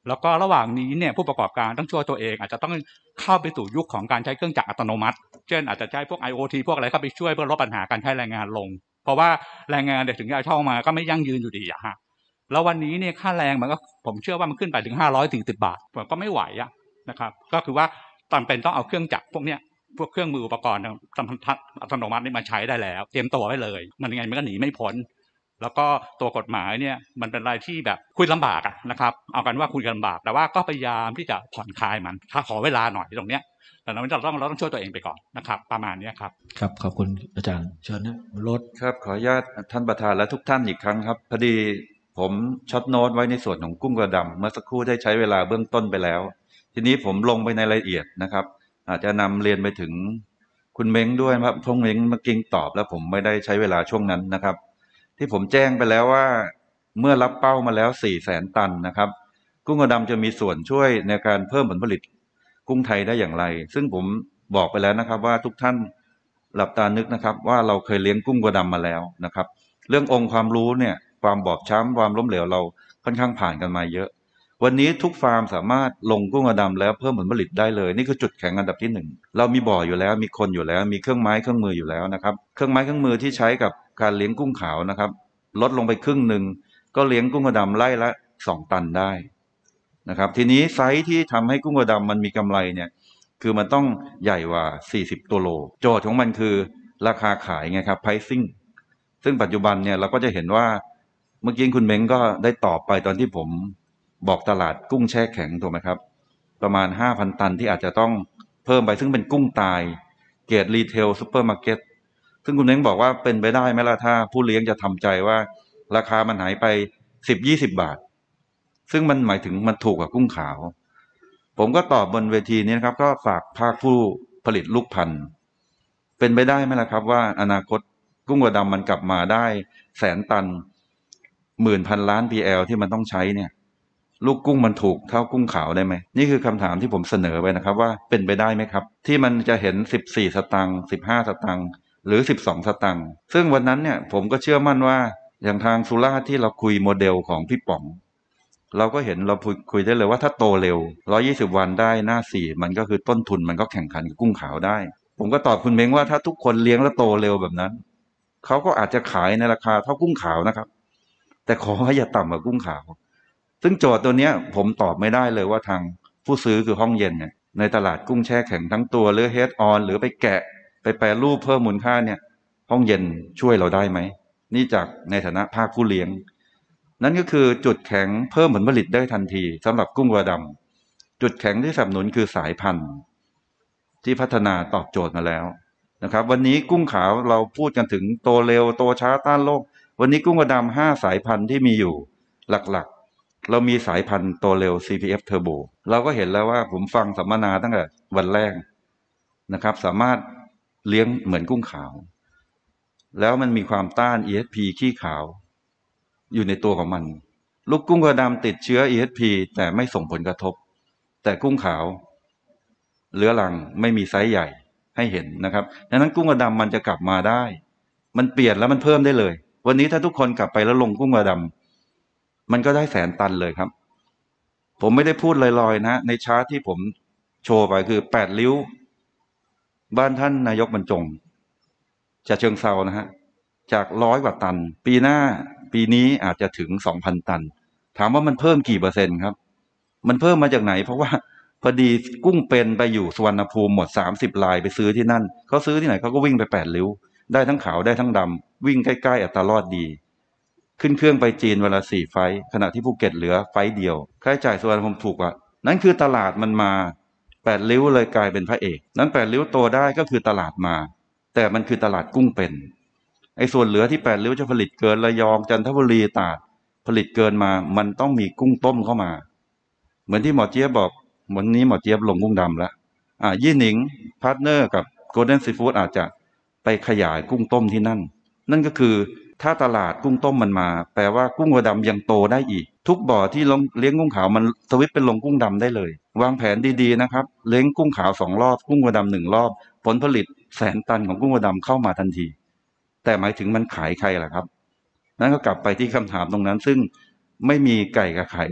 แล้วก็ระหว่างนี้เนี่ยผู้ประกอบการต้องช่วยตัวเองอาจจะต้องเข้าไปสู่ยุคของการใช้เครื่องจักรอัตโนมัติเช่นอาจจะใช้พวก ไอ โอ ที พวกอะไรเข้าไปช่วยเพื่อลดปัญหาการใช้แรงงานลงเพราะว่าแรงงานเด็กถึงจะเข้ามาก็ไม่ยั่งยืนอยู่ดีอะฮะแล้ววันนี้เนี่ยค่าแรงมันก็ผมเชื่อว่ามันขึ้นไปถึงห้าร้อยสี่สิบบาทผมก็ไม่ไหวอะนะครับก็คือว่าจำเป็นต้องเอาเครื่องจักรพวกเนี้ยพวกเครื่องมืออุปกรณ์อัตโนมัตินี่มาใช้ได้แล้วเตรียมตัวไว้เลยมันยังไงมันก็หนีไม่พ้นแล้วก็ตัวกฎหมายเนี่ยมันเป็นอะไรที่แบบคุยลำบากอะนะครับเอากันว่าคุยลำบากแต่ว่าก็พยายามที่จะผ่อนคลายมันถ้าขอเวลาหน่อยตรงเนี้ยแต่เราต้องเราต้องช่วยตัวเองไปก่อนนะครับประมาณนี้ครับครับขอบคุณอาจารย์เชิญนะรถครับขออนุญาตท่านประธานและทุกท่านอีกครั้งครับพอดีผมช็อตโน้ตไว้ในส่วนของกุ้งกระดำเมื่อสักครู่ได้ใช้เวลาเบื้องต้นไปแล้วทีนี้ผมลงไปในรายละเอียดนะครับอาจจะนำเรียนไปถึงคุณเม้งด้วยครับพงเม้งเมื่อกี้ตอบแล้วผมไม่ได้ใช้เวลาช่วงนั้นนะครับที่ผมแจ้งไปแล้วว่าเมื่อรับเป้ามาแล้วสี่แสนตันนะครับกุ้งกระดำจะมีส่วนช่วยในการเพิ่มผลผลิตกุ้งไทยได้อย่างไรซึ่งผมบอกไปแล้วนะครับว่าทุกท่านหลับตานึกนะครับว่าเราเคยเลี้ยงกุ้งกระดำมาแล้วนะครับเรื่ององค์ความรู้เนี่ยความบอบช้ำความล้มเหลวเราค่อนข้างผ่านกันมาเยอะวันนี้ทุกฟาร์มสามารถลงกุ้งกระดำแล้วเพิ่มผลผลิตได้เลยนี่คือจุดแข็งอันดับที่หนึ่งเรามีบ่ออยู่แล้วมีคนอยู่แล้วมีเครื่องไม้เครื่องมืออยู่แล้วนะครับเครื่องไม้เครื่องมือที่ใช้กับการเลี้ยงกุ้งขาวนะครับลดลงไปครึ่งหนึ่งก็เลี้ยงกุ้งกระดำไร่ละสองตันได้นะครับทีนี้ไซส์ที่ทำให้กุ้งกระดำมันมีกำไรเนี่ยคือมันต้องใหญ่กว่าสี่สิบตัวโลโจทย์ของมันคือราคาขายไงครับ pricing ซึ่งปัจจุบันเนี่ยเราก็จะเห็นว่าเมื่อกี้คุณเม้งก็ได้ตอบไปตอนที่ผมบอกตลาดกุ้งแช่แข็งถูกไหมครับประมาณ ห้าพัน ตันที่อาจจะต้องเพิ่มไปซึ่งเป็นกุ้งตายเกรดรีเทลซุปเปอร์มาร์เก็ตซึ่งคุณเม้งบอกว่าเป็นไปได้ไหมล่ะถ้าผู้เลี้ยงจะทำใจว่าราคามันหายไป สิบถึงยี่สิบ บาทซึ่งมันหมายถึงมันถูกกว่ากุ้งขาวผมก็ตอบบนเวทีนี้นะครับก็ฝากภาคผู้ผลิตลูกพันธุ์เป็นไปได้ไหมล่ะครับว่าอนาคตกุ้งกระดำมันกลับมาได้แสนตันหมื่นพันล้าน พี แอล ที่มันต้องใช้เนี่ยลูกกุ้งมันถูกเท่ากุ้งขาวได้ไหมนี่คือคำถามที่ผมเสนอไปนะครับว่าเป็นไปได้ไหมครับที่มันจะเห็นสิบสี่สตางค์สิบห้าสตางค์หรือสิบสองสตางค์ซึ่งวันนั้นเนี่ยผมก็เชื่อมั่นว่าอย่างทางสุราษฎร์ที่เราคุยโมเดลของพี่ป๋องเราก็เห็นเราคุยได้เลยว่าถ้าโตเร็วหนึ่งร้อยยี่สิบวันได้หน้าสี่มันก็คือต้นทุนมันก็แข่งขันกับกุ้งขาวได้ผมก็ตอบคุณเม้งว่าถ้าทุกคนเลี้ยงแล้วโตเร็วแบบนั้นเขาก็อาจจะขายในราคาเท่ากุ้งขาวนะครับแต่ขอให้อย่าต่ำกว่ากุ้งขาวซึ่งโจทย์ตัวนี้ผมตอบไม่ได้เลยว่าทางผู้ซื้อคือห้องเย็นเนี่ยในตลาดกุ้งแช่แข็งทั้งตัวหรือเฮดออนหรือไปแกะไปแปรรูปเพิ่มมูลค่าเนี่ยห้องเย็นช่วยเราได้ไหมนี่จากในฐานะภาคผู้เลี้ยงนั่นก็คือจุดแข็งเพิ่มผลผลิตได้ทันทีสำหรับกุ้งกระดำจุดแข็งที่สนับสนุนคือสายพันธุ์ที่พัฒนาตอบโจทย์มาแล้วนะครับวันนี้กุ้งขาวเราพูดกันถึงโตเร็วโตช้าต้านโรควันนี้กุ้งกระดำห้าสายพันธุ์ที่มีอยู่หลักๆเรามีสายพันธุ์โตเร็ว ซี พี เอฟ Turbo เราก็เห็นแล้วว่าผมฟังสัมมนาตั้งแต่วันแรกนะครับสามารถเลี้ยงเหมือนกุ้งขาวแล้วมันมีความต้าน อี เอส พี ขี้ขาวอยู่ในตัวของมันลูกกุ้งกระดำติดเชื้อ อี เอส พี แต่ไม่ส่งผลกระทบแต่กุ้งขาวเรื้อรังไม่มีไซส์ใหญ่ให้เห็นนะครับดังนั้นกุ้งกระดำมันจะกลับมาได้มันเปลี่ยนแล้วมันเพิ่มได้เลยวันนี้ถ้าทุกคนกลับไปแล้วลงกุ้งกระดำมันก็ได้แสนตันเลยครับผมไม่ได้พูดลอยๆนะในชาร์ตที่ผมโชว์ไปคือแปดริ้วบ้านท่านนายกบรรจงจะเชิงเซานะฮะจากร้อยกว่าตันปีหน้าปีนี้อาจจะถึง สองพัน ตันถามว่ามันเพิ่มกี่เปอร์เซ็นต์ครับมันเพิ่มมาจากไหนเพราะว่าพอดีกุ้งเป็นไปอยู่สุวรรณภูมิหมดสามสิบลายไปซื้อที่นั่นเขาซื้อที่ไหนเขาก็วิ่งไปแปดริ้วได้ทั้งขาวได้ทั้งดำวิ่งใกล้ๆอัตรารอดดีขึ้นเครื่องไปจีนเวลาสี่ไฟขณะที่ภูเก็ตเหลือไฟเดียวค่าใช้จ่ายสุวรรณภูมิถูกกว่านั่นคือตลาดมันมาแปดริ้วเลยกลายเป็นพระเอกนั้นแปดริ้วโตได้ก็คือตลาดมาแต่มันคือตลาดกุ้งเป็นไอ้ส่วนเหลือที่แปดริ้วจะผลิตเกินระยองจันทบุรีตราดผลิตเกินมามันต้องมีกุ้งต้มเข้ามาเหมือนที่หมอเจี๊ยบบอกวันนี้หมอเจี๊ยบลงกุ้งดำแล้วอ่ายี่หนิงพาร์ทเนอร์กับโกลเด้นซีฟู้ดอาจจะไปขยายกุ้งต้มที่นั่นนั่นก็คือถ้าตลาดกุ้งต้มมันมาแปลว่ากุ้งกระดำยังโตได้อีกทุกบ่อที่เลี้ยงกุ้งขาวมันสวิตช์เป็นลงกุ้งดำได้เลยวางแผนดีๆนะครับเลี้ยงกุ้งขาวสองรอบกุ้งกระดำหนึ่งรอบผลผลิตแสนตันของกุ้งกระดำเข้ามาทันทีแต่หมายถึงมันขายใครล่ะครับนั่นก็กลับไปที่คำถามตรงนั้นซึ่งไม่มีไก่กับไข่ละ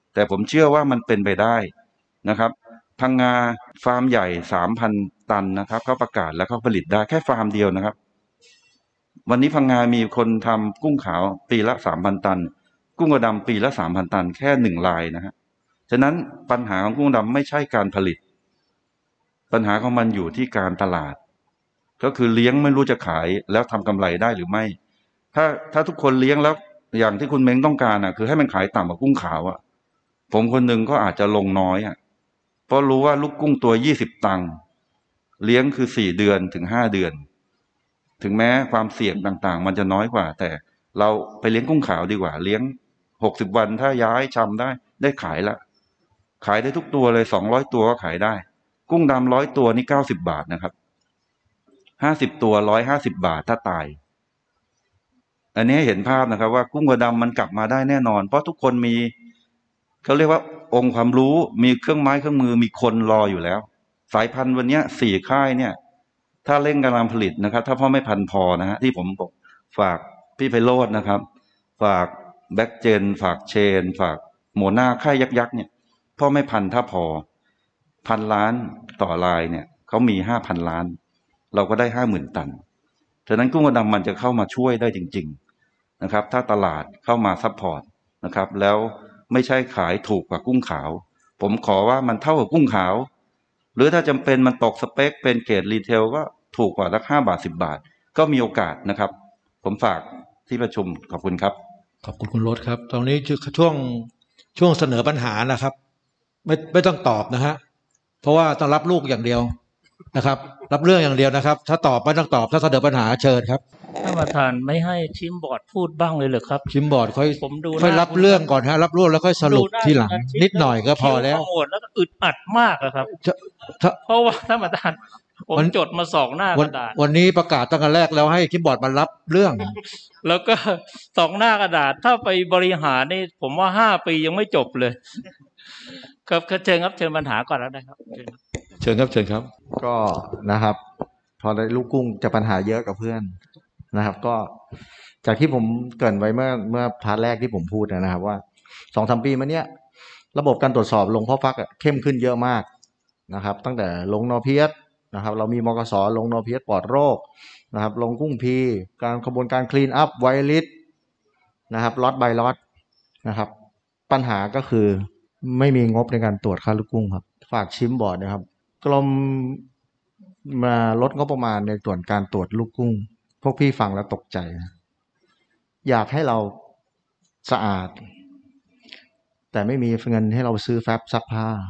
แต่ผมเชื่อว่ามันเป็นไปได้นะครับพังงาฟาร์มใหญ่ สามพัน ตันนะครับเขาประกาศแล้วเขาผลิตได้แค่ฟาร์มเดียวนะครับวันนี้พังงามีคนทำกุ้งขาวปีละ สามพัน ตันกุ้งกระดำปีละ สามพัน ตันแค่หนึ่งรายนะฮะฉะนั้นปัญหาของกุ้งดำไม่ใช่การผลิตปัญหาของมันอยู่ที่การตลาดก็คือเลี้ยงไม่รู้จะขายแล้วทำกำไรได้หรือไม่ถ้าถ้าทุกคนเลี้ยงแล้วอย่างที่คุณเม้งต้องการอ่ะคือให้มันขายต่ำกว่ากุ้งขาวอ่ะผมคนหนึ่งก็อาจจะลงน้อยอ่ะเพราะรู้ว่าลูกกุ้งตัวยี่สิบตังค์เลี้ยงคือสี่เดือนถึงห้าเดือนถึงแม้ความเสี่ยงต่างๆมันจะน้อยกว่าแต่เราไปเลี้ยงกุ้งขาวดีกว่าเลี้ยงหกสิบวันถ้าย้ายชำได้ได้ขายละขายได้ทุกตัวเลยสองร้อยตัวก็ขายได้กุ้งดำร้อยตัวนี่เก้าสิบบาทนะครับห้าสิบตัวร้อยห้าสิบบาทถ้าตายอันนี้เห็นภาพนะครับว่ากุ้งกระดำมันกลับมาได้แน่นอนเพราะทุกคนมีเขาเรียกว่าองค์ความรู้มีเครื่องไม้เครื่องมือมีคนรออยู่แล้วสายพันธุ์วันนี้สี่ค่ายเนี่ยถ้าเร่งกำลังผลิตนะครับถ้าพ่อไม่พันพอนะฮะที่ผมบอกฝากพี่ไพโรจน์นะครับฝากแบ็กเจนฝากเชนฝากโมนาค่ายยักษ์ยักษ์เนี่ยพ่อไม่พันถ้าพอพันล้านต่อรายเนี่ยเขามีห้าพันล้านเราก็ได้ห้าหมื่นตันฉะนั้นกุ้งกระดำมันจะเข้ามาช่วยได้จริงๆนะครับถ้าตลาดเข้ามาซัพพอร์ตนะครับแล้วไม่ใช่ขายถูกกว่ากุ้งขาวผมขอว่ามันเท่ากับกุ้งขาวหรือถ้าจำเป็นมันตกสเปคเป็นเกรดรีเทลก็ถูกกว่าสักห้าบาทสิบบาทก็มีโอกาสนะครับผมฝากที่ประชุมขอบคุณครับขอบคุณคุณรถครับตรงนี้ช่วงช่วงเสนอปัญหานะครับไม่ไม่ต้องตอบนะฮะเพราะว่าต้องรับลูกอย่างเดียวนะครับรับเรื่องอย่างเดียวนะครับถ้าตอบไม่ต้องตอบถ้าเสนอปัญหาเชิญครับท่านประธานไม่ให้ชิมบอร์ดพูดบ้างเลยเหรอครับชิมบอร์ดค่อยผมดูค่อยรับเรื่องก่อนฮะรับเรื่องแล้วค่อยสรุปทีหลังนิดหน่อยก็พอแล้วหมดแล้วก็อึดอัดมากครับเพราะว่าท่านประธานผมจดมาสองหน้ากระดาษวันนี้ประกาศตั้งแต่แรกแล้วให้ชิมบอร์ดมารับเรื่องแล้วก็สองหน้ากระดาษถ้าไปบริหารนี่ผมว่าห้าปียังไม่จบเลยครับเชิญครับเชิญปัญหาก่อนแล้วได้ครับเชิญครับเชิญครับก็นะครับพอได้ลูกกุ้งจะปัญหาเยอะกับเพื่อนนะครับก็จากที่ผมเกริ่นไว้เมื่อเมื่อพาร์ทแรกที่ผมพูดนะครับว่าสองสามปีมาเนี้ยระบบการตรวจสอบลงพ่อฟักเข้มขึ้นเยอะมากนะครับตั้งแต่ลงนอเพียสนะครับเรามีมกสลงนอเพียสปลอดโรคนะครับลงกุ้งพีการกระบวนการคลีนอัพไวลิสนะครับล็อตบายล็อตนะครับปัญหาก็คือไม่มีงบในการตรวจค่าลูกกุ้งครับฝากชิมบอร์ดนะครับกรมมาลดงบประมาณในส่วนการตรวจลูกกุ้งพวกพี่ฟังแล้วตกใจอยากให้เราสะอาดแต่ไม่มีเงินให้เราซื้อแฟบซักผ้า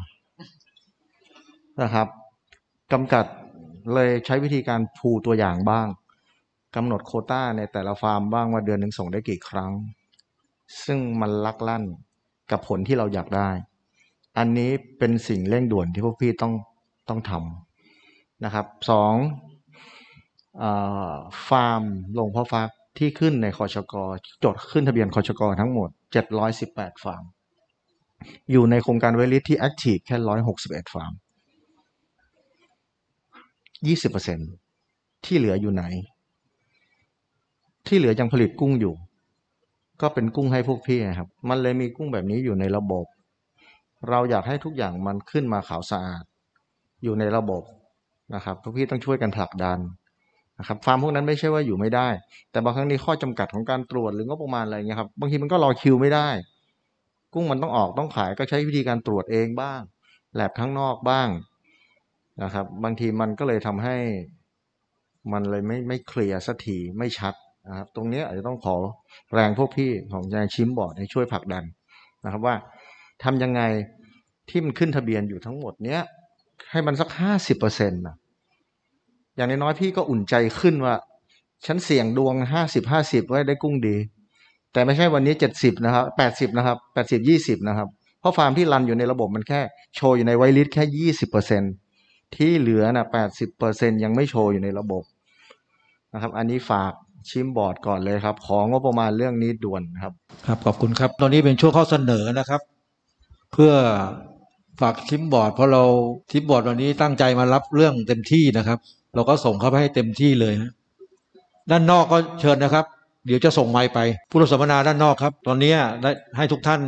นะครับกำกัดเลยใช้วิธีการพูตัวอย่างบ้างกำหนดโควต้าในแต่ละฟาร์มบ้างว่าเดือนหนึ่งส่งได้กี่ครั้งซึ่งมันลักลั่นกับผลที่เราอยากได้อันนี้เป็นสิ่งเร่งด่วนที่พวกพี่ต้องต้องทำนะครับสองฟาร์มลงพ่อฟักที่ขึ้นในคชก.จดขึ้นทะเบียนคชก.ทั้งหมดเจ็ดร้อยสิบแปดฟาร์มอยู่ในโครงการเวลิสที่แอคทีฟแค่หนึ่งร้อยหกสิบเอ็ดฟาร์ม ยี่สิบเปอร์เซ็นต์ ที่เหลืออยู่ไหนที่เหลือยังผลิตกุ้งอยู่ก็เป็นกุ้งให้พวกพี่ครับมันเลยมีกุ้งแบบนี้อยู่ในระบบเราอยากให้ทุกอย่างมันขึ้นมาขาวสะอาดอยู่ในระบบนะครับพวกพี่ต้องช่วยกันผลักดันนะครับฟาร์มพวกนั้นไม่ใช่ว่าอยู่ไม่ได้แต่บางครั้งนี้ข้อจำกัดของการตรวจหรืองบประมาณอะไรเงี้ยครับบางทีมันก็รอคิวไม่ได้กุ้งมันต้องออกต้องขายก็ใช้วิธีการตรวจเองบ้างแลบข้างนอกบ้างนะครับบางทีมันก็เลยทำให้มันเลยไม่ไม่เคลียร์สักทีไม่ชัดนะครับตรงนี้อาจจะต้องขอแรงพวกพี่ของยายชิมบอร์ดให้ช่วยผลักดันนะครับว่าทำยังไงที่มันขึ้นทะเบียนอยู่ทั้งหมดเนี้ยให้มันสักห้าสิบเปอร์เซ็นต์นะอย่างน้อยๆพี่ก็อุ่นใจขึ้นว่าฉันเสี่ยงดวงห้าสิบห้าสิบไว้ได้กุ้งดีแต่ไม่ใช่วันนี้เจ็ดสิบนะครับแปดสิบนะครับแปดสิบ ยี่สิบนะครับเพราะฟาร์มที่รันอยู่ในระบบมันแค่โชว์อยู่ในไวลิสแค่ ยี่สิบเปอร์เซ็นต์ ที่เหลือน่ะ แปดสิบเปอร์เซ็นต์ ยังไม่โชว์อยู่ในระบบนะครับอันนี้ฝากชิมบอร์ดก่อนเลยครับของบประมาณเรื่องนี้ด่วนครับครับขอบคุณครับตอนนี้เป็นช่วงข้อเสนอนะครับเพื่อฝากชิมบอร์ดเพราะเราชิมบอร์ดวันนี้ตั้งใจมารับเรื่องเต็มที่นะครับเราก็ส่งเข้าไปให้เต็มที่เลยนะด้านนอกก็เชิญนะครับเดี๋ยวจะส่งไมค์ไปผู้รับสัมมนาด้านนอกครับตอนนี้ได้ให้ทุกท่าน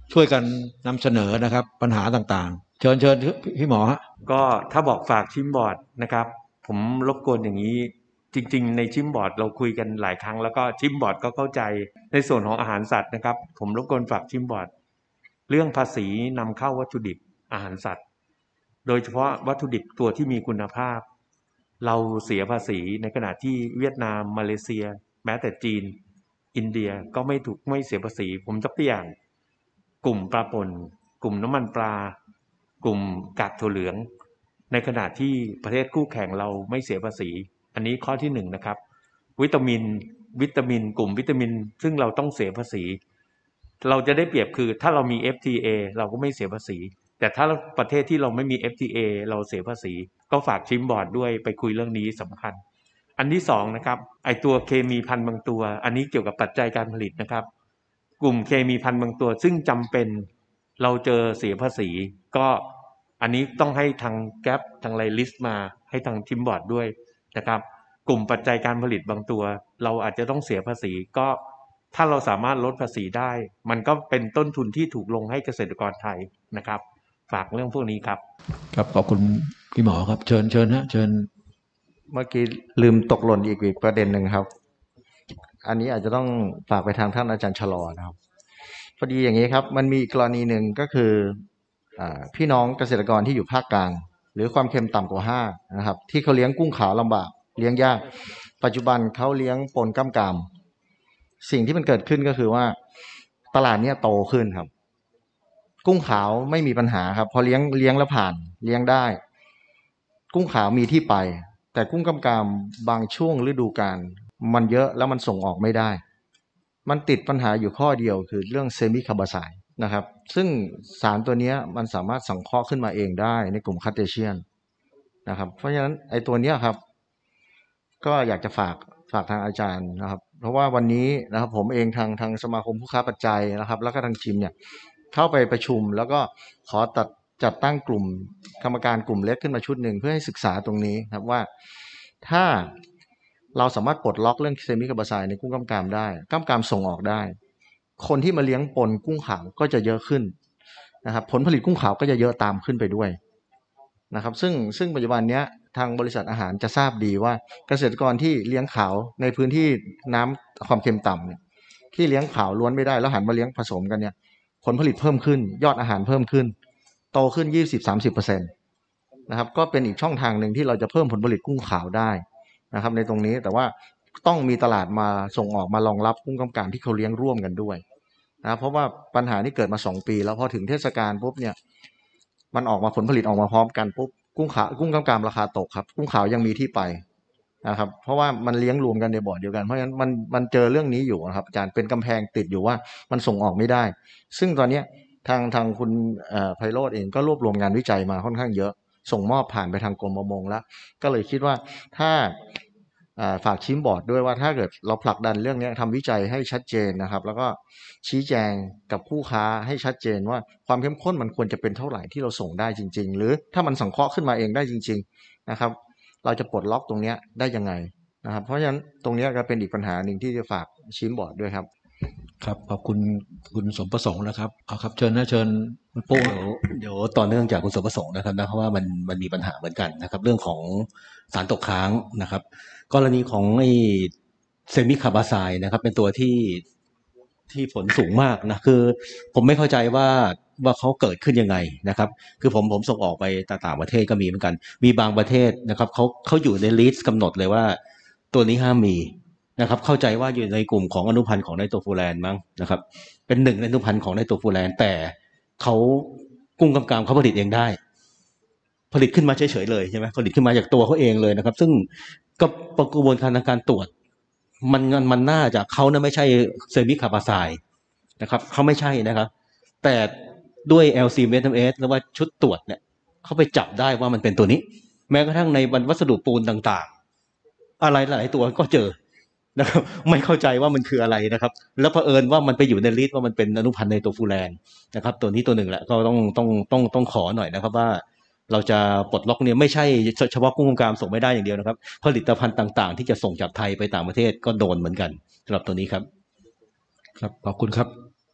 ช่วยกันนำเสนอนะครับ ปัญหาต่างๆ เชิญเชิญพี่หมอฮะก็ถ้าบอกฝากชิมบอร์ดนะครับ ผมรบกวนอย่างนี้จริงๆในชิมบอร์ดเราคุยกันหลายครั้งแล้วก็ชิมบอร์ดก็เข้าใจในส่วนของอาหารสัตว์นะครับผมรบกวนฝากชิมบอร์ดเรื่องภาษีนำเข้าวัตถุดิบอาหารสัตว์โดยเฉพาะวัตถุดิบตัวที่มีคุณภาพเราเสียภาษีในขณะที่เวียดนามมาเลเซียแม้แต่จีนอินเดียก็ไม่ถูกไม่เสียภาษีผมยกตัวอย่างกลุ่มปลาป่นกลุ่มน้ำมันปลากลุ่มกากถั่วเหลืองในขณะที่ประเทศคู่แข่งเราไม่เสียภาษีอันนี้ข้อที่หนึ่งนะครับวิตามินวิตามินกลุ่มวิตามินซึ่งเราต้องเสียภาษีเราจะได้เปรียบคือถ้าเรามี เอฟ ที เอ เราก็ไม่เสียภาษีแต่ถ้าประเทศที่เราไม่มี เอฟ ที เอ เราเสียภาษีก็ฝากชิมบอร์ดด้วยไปคุยเรื่องนี้สำคัญอันที่สองนะครับไอตัวเคมีพันธุ์บางตัวอันนี้เกี่ยวกับปัจจัยการผลิตนะครับกลุ่มเคมีพันธุ์บางตัวซึ่งจำเป็นเราเจอเสียภาษีก็อันนี้ต้องให้ทางแก๊ปทางไลลิสต์มาให้ทางชิมบอร์ดด้วยนะครับกลุ่มปัจจัยการผลิตบางตัวเราอาจจะต้องเสียภาษีก็ถ้าเราสามารถลดภาษีได้มันก็เป็นต้นทุนที่ถูกลงให้เกษตรกรไทยนะครับฝากเรื่องพวกนี้ครับครับขอบคุณพี่หมอครับเชิญเชิญฮะเชิญเมื่อกี้ลืมตกหล่นอีกอีกประเด็นหนึ่งครับอันนี้อาจจะต้องฝากไปทางท่านอาจารย์ชะลอนะครับพอดีอย่างนี้ครับมันมีกรณีหนึ่งก็คือพี่น้องเกษตรกรที่อยู่ภาคกลางหรือความเค็มต่ำกว่าห้านะครับที่เขาเลี้ยงกุ้งขาวลำบากเลี้ยงยากปัจจุบันเขาเลี้ยงปนก้ำกามสิ่งที่มันเกิดขึ้นก็คือว่าตลาดเนี้ยโตขึ้นครับกุ้งขาวไม่มีปัญหาครับพอเลี้ยงเลี้ยงแล้วผ่านเลี้ยงได้กุ้งขาวมีที่ไปแต่กุ้งก้ำกามบางช่วงฤดูกาลมันเยอะแล้วมันส่งออกไม่ได้มันติดปัญหาอยู่ข้อเดียวคือเรื่องเซมิคาร์บาไซด์นะครับซึ่งสารตัวนี้มันสามารถสังเคราะห์ขึ้นมาเองได้ในกลุ่มคาเทเชียนนะครับเพราะฉะนั้นไอ้ตัวเนี้ยครับก็อยากจะฝากฝากทางอาจารย์นะครับเพราะว่าวันนี้นะครับผมเองทางทางสมาคมผู้ค้าปัจจัยนะครับแล้วก็ทางจิมเนี่ยเข้าไปประชุมแล้วก็ขอตัดจัดตั้งกลุ่มกรรมการกลุ่มเล็กขึ้นมาชุดหนึ่งเพื่อให้ศึกษาตรงนี้ครับว่าถ้าเราสามารถปลดล็อกเรื่องเซมิคาร์บาไซด์ในกุ้งก้ำกามได้ก้ำกามส่งออกได้คนที่มาเลี้ยงปนกุ้งขาวก็จะเยอะขึ้นนะครับผลผลิตกุ้งขาวก็จะเยอะตามขึ้นไปด้วยนะครับซึ่งซึ่งปัจจุบันนี้ทางบริษัทอาหารจะทราบดีว่าเกษตรกรที่เลี้ยงขาวในพื้นที่น้ำความเค็มต่ำเนี่ยที่เลี้ยงขาวล้วนไม่ได้แล้วหันมาเลี้ยงผสมกันเนี่ยผลผลิตเพิ่มขึ้นยอดอาหารเพิ่มขึ้นโตขึ้น ยี่สิบถึงสามสิบเปอร์เซ็นต์ นะครับก็เป็นอีกช่องทางหนึ่งที่เราจะเพิ่มผลผลิตกุ้งขาวได้นะครับในตรงนี้แต่ว่าต้องมีตลาดมาส่งออกมารองรับกุ้งก้ำกามที่เขาเลี้ยงร่วมกันด้วยนะเพราะว่าปัญหานี้เกิดมาสองปีแล้วพอถึงเทศกาลปุ๊บเนี่ยมันออกมาผลผลิตออกมาพร้อมกันปุ๊บกุ้งขาวกุ้งก้ำกามราคาตกครับกุ้งขาวยังมีที่ไปนะครับเพราะว่ามันเลี้ยงรวมกันในบ่อเดียวกันเพราะฉะนั้นมันมันเจอเรื่องนี้อยู่นะครับอาจารย์เป็นกำแพงติดอยู่ว่ามันส่งออกไม่ได้ซึ่งตอนนี้ทางทางคุณไพโรจน์เองก็รวบรวมงานวิจัยมาค่อนข้างเยอะส่งมอบผ่านไปทางกรมประมงแล้วก็เลยคิดว่าถ้าฝากชิมบอร์ดด้วยว่าถ้าเกิดเราผลักดันเรื่องนี้ทำวิจัยให้ชัดเจนนะครับแล้วก็ชี้แจงกับผู้ค้าให้ชัดเจนว่าความเข้มข้นมันควรจะเป็นเท่าไหร่ที่เราส่งได้จริงๆหรือถ้ามันสังเคราะห์ขึ้นมาเองได้จริงๆนะครับเราจะปลดล็อกตรงนี้ได้ยังไงนะครับเพราะฉะนั้นตรงนี้ก็เป็นอีกปัญหาหนึ่งที่จะฝากชิมบอร์ดด้วยครับครับขอบคุณคุณสมประสงค์นะครับเอาครับเชิญนะเชิญคุณปุ๊เดี๋ยวเดี๋ยวต่อเนื่องจากคุณสมประสงค์นะครับนะเพราะว่ามันมันมีปัญหาเหมือนกันนะครับเรื่องของสารตกค้างนะครับกรณีของไอ้เซมิคาร์บาไซด์นะครับเป็นตัวที่ที่ผลสูงมากนะคือผมไม่เข้าใจว่าว่าเขาเกิดขึ้นยังไงนะครับคือผมผมส่งออกไปต่างประเทศก็มีเหมือนกันมีบางประเทศนะครับเขาเขาอยู่ในลิสต์กำหนดเลยว่าตัวนี้ห้ามมีนะครับเข้าใจว่าอยู่ในกลุ่มของอนุพันธ์ของไนโตรฟูแรนมั้งนะครับเป็นหนึ่งในอนุพันธ์ของไนโตรฟูแรนแต่เขากุ้งกำกามเขาผลิตเองได้ผลิตขึ้นมาเฉยๆเลยใช่ไหมผลิตขึ้นมาจากตัวเขาเองเลยนะครับซึ่งก็กระบวนการทางการตรวจมันมันน่าจะเขาเนี่ยไม่ใช่เซมิคาร์บาไซด์นะครับเขาไม่ใช่นะครับแต่ด้วย แอล ซี เอส เอ็ม เอส หรือว่าชุดตรวจเนี่ยเขาไปจับได้ว่ามันเป็นตัวนี้แม้กระทั่งในวัสดุปูนต่างๆอะไรหลายตัวก็เจอนะครับไม่เข้าใจว่ามันคืออะไรนะครับแล้วเผอิญว่ามันไปอยู่ในลิสต์ว่ามันเป็นอนุพันธ์ไนโตรฟูแรนนะครับตัวนี้ตัวหนึ่งแหละก็ต้องต้องต้องต้องขอหน่อยนะครับว่าเราจะปลดล็อกเนี่ยไม่ใช่เฉพาะกุ้งกามส่งไม่ได้อย่างเดียวนะครับผลิตภัณฑ์ต่างๆที่จะส่งจากไทยไปต่างประเทศก็โดนเหมือนกันสำหรับตัวนี้ครับครับขอบคุณครับ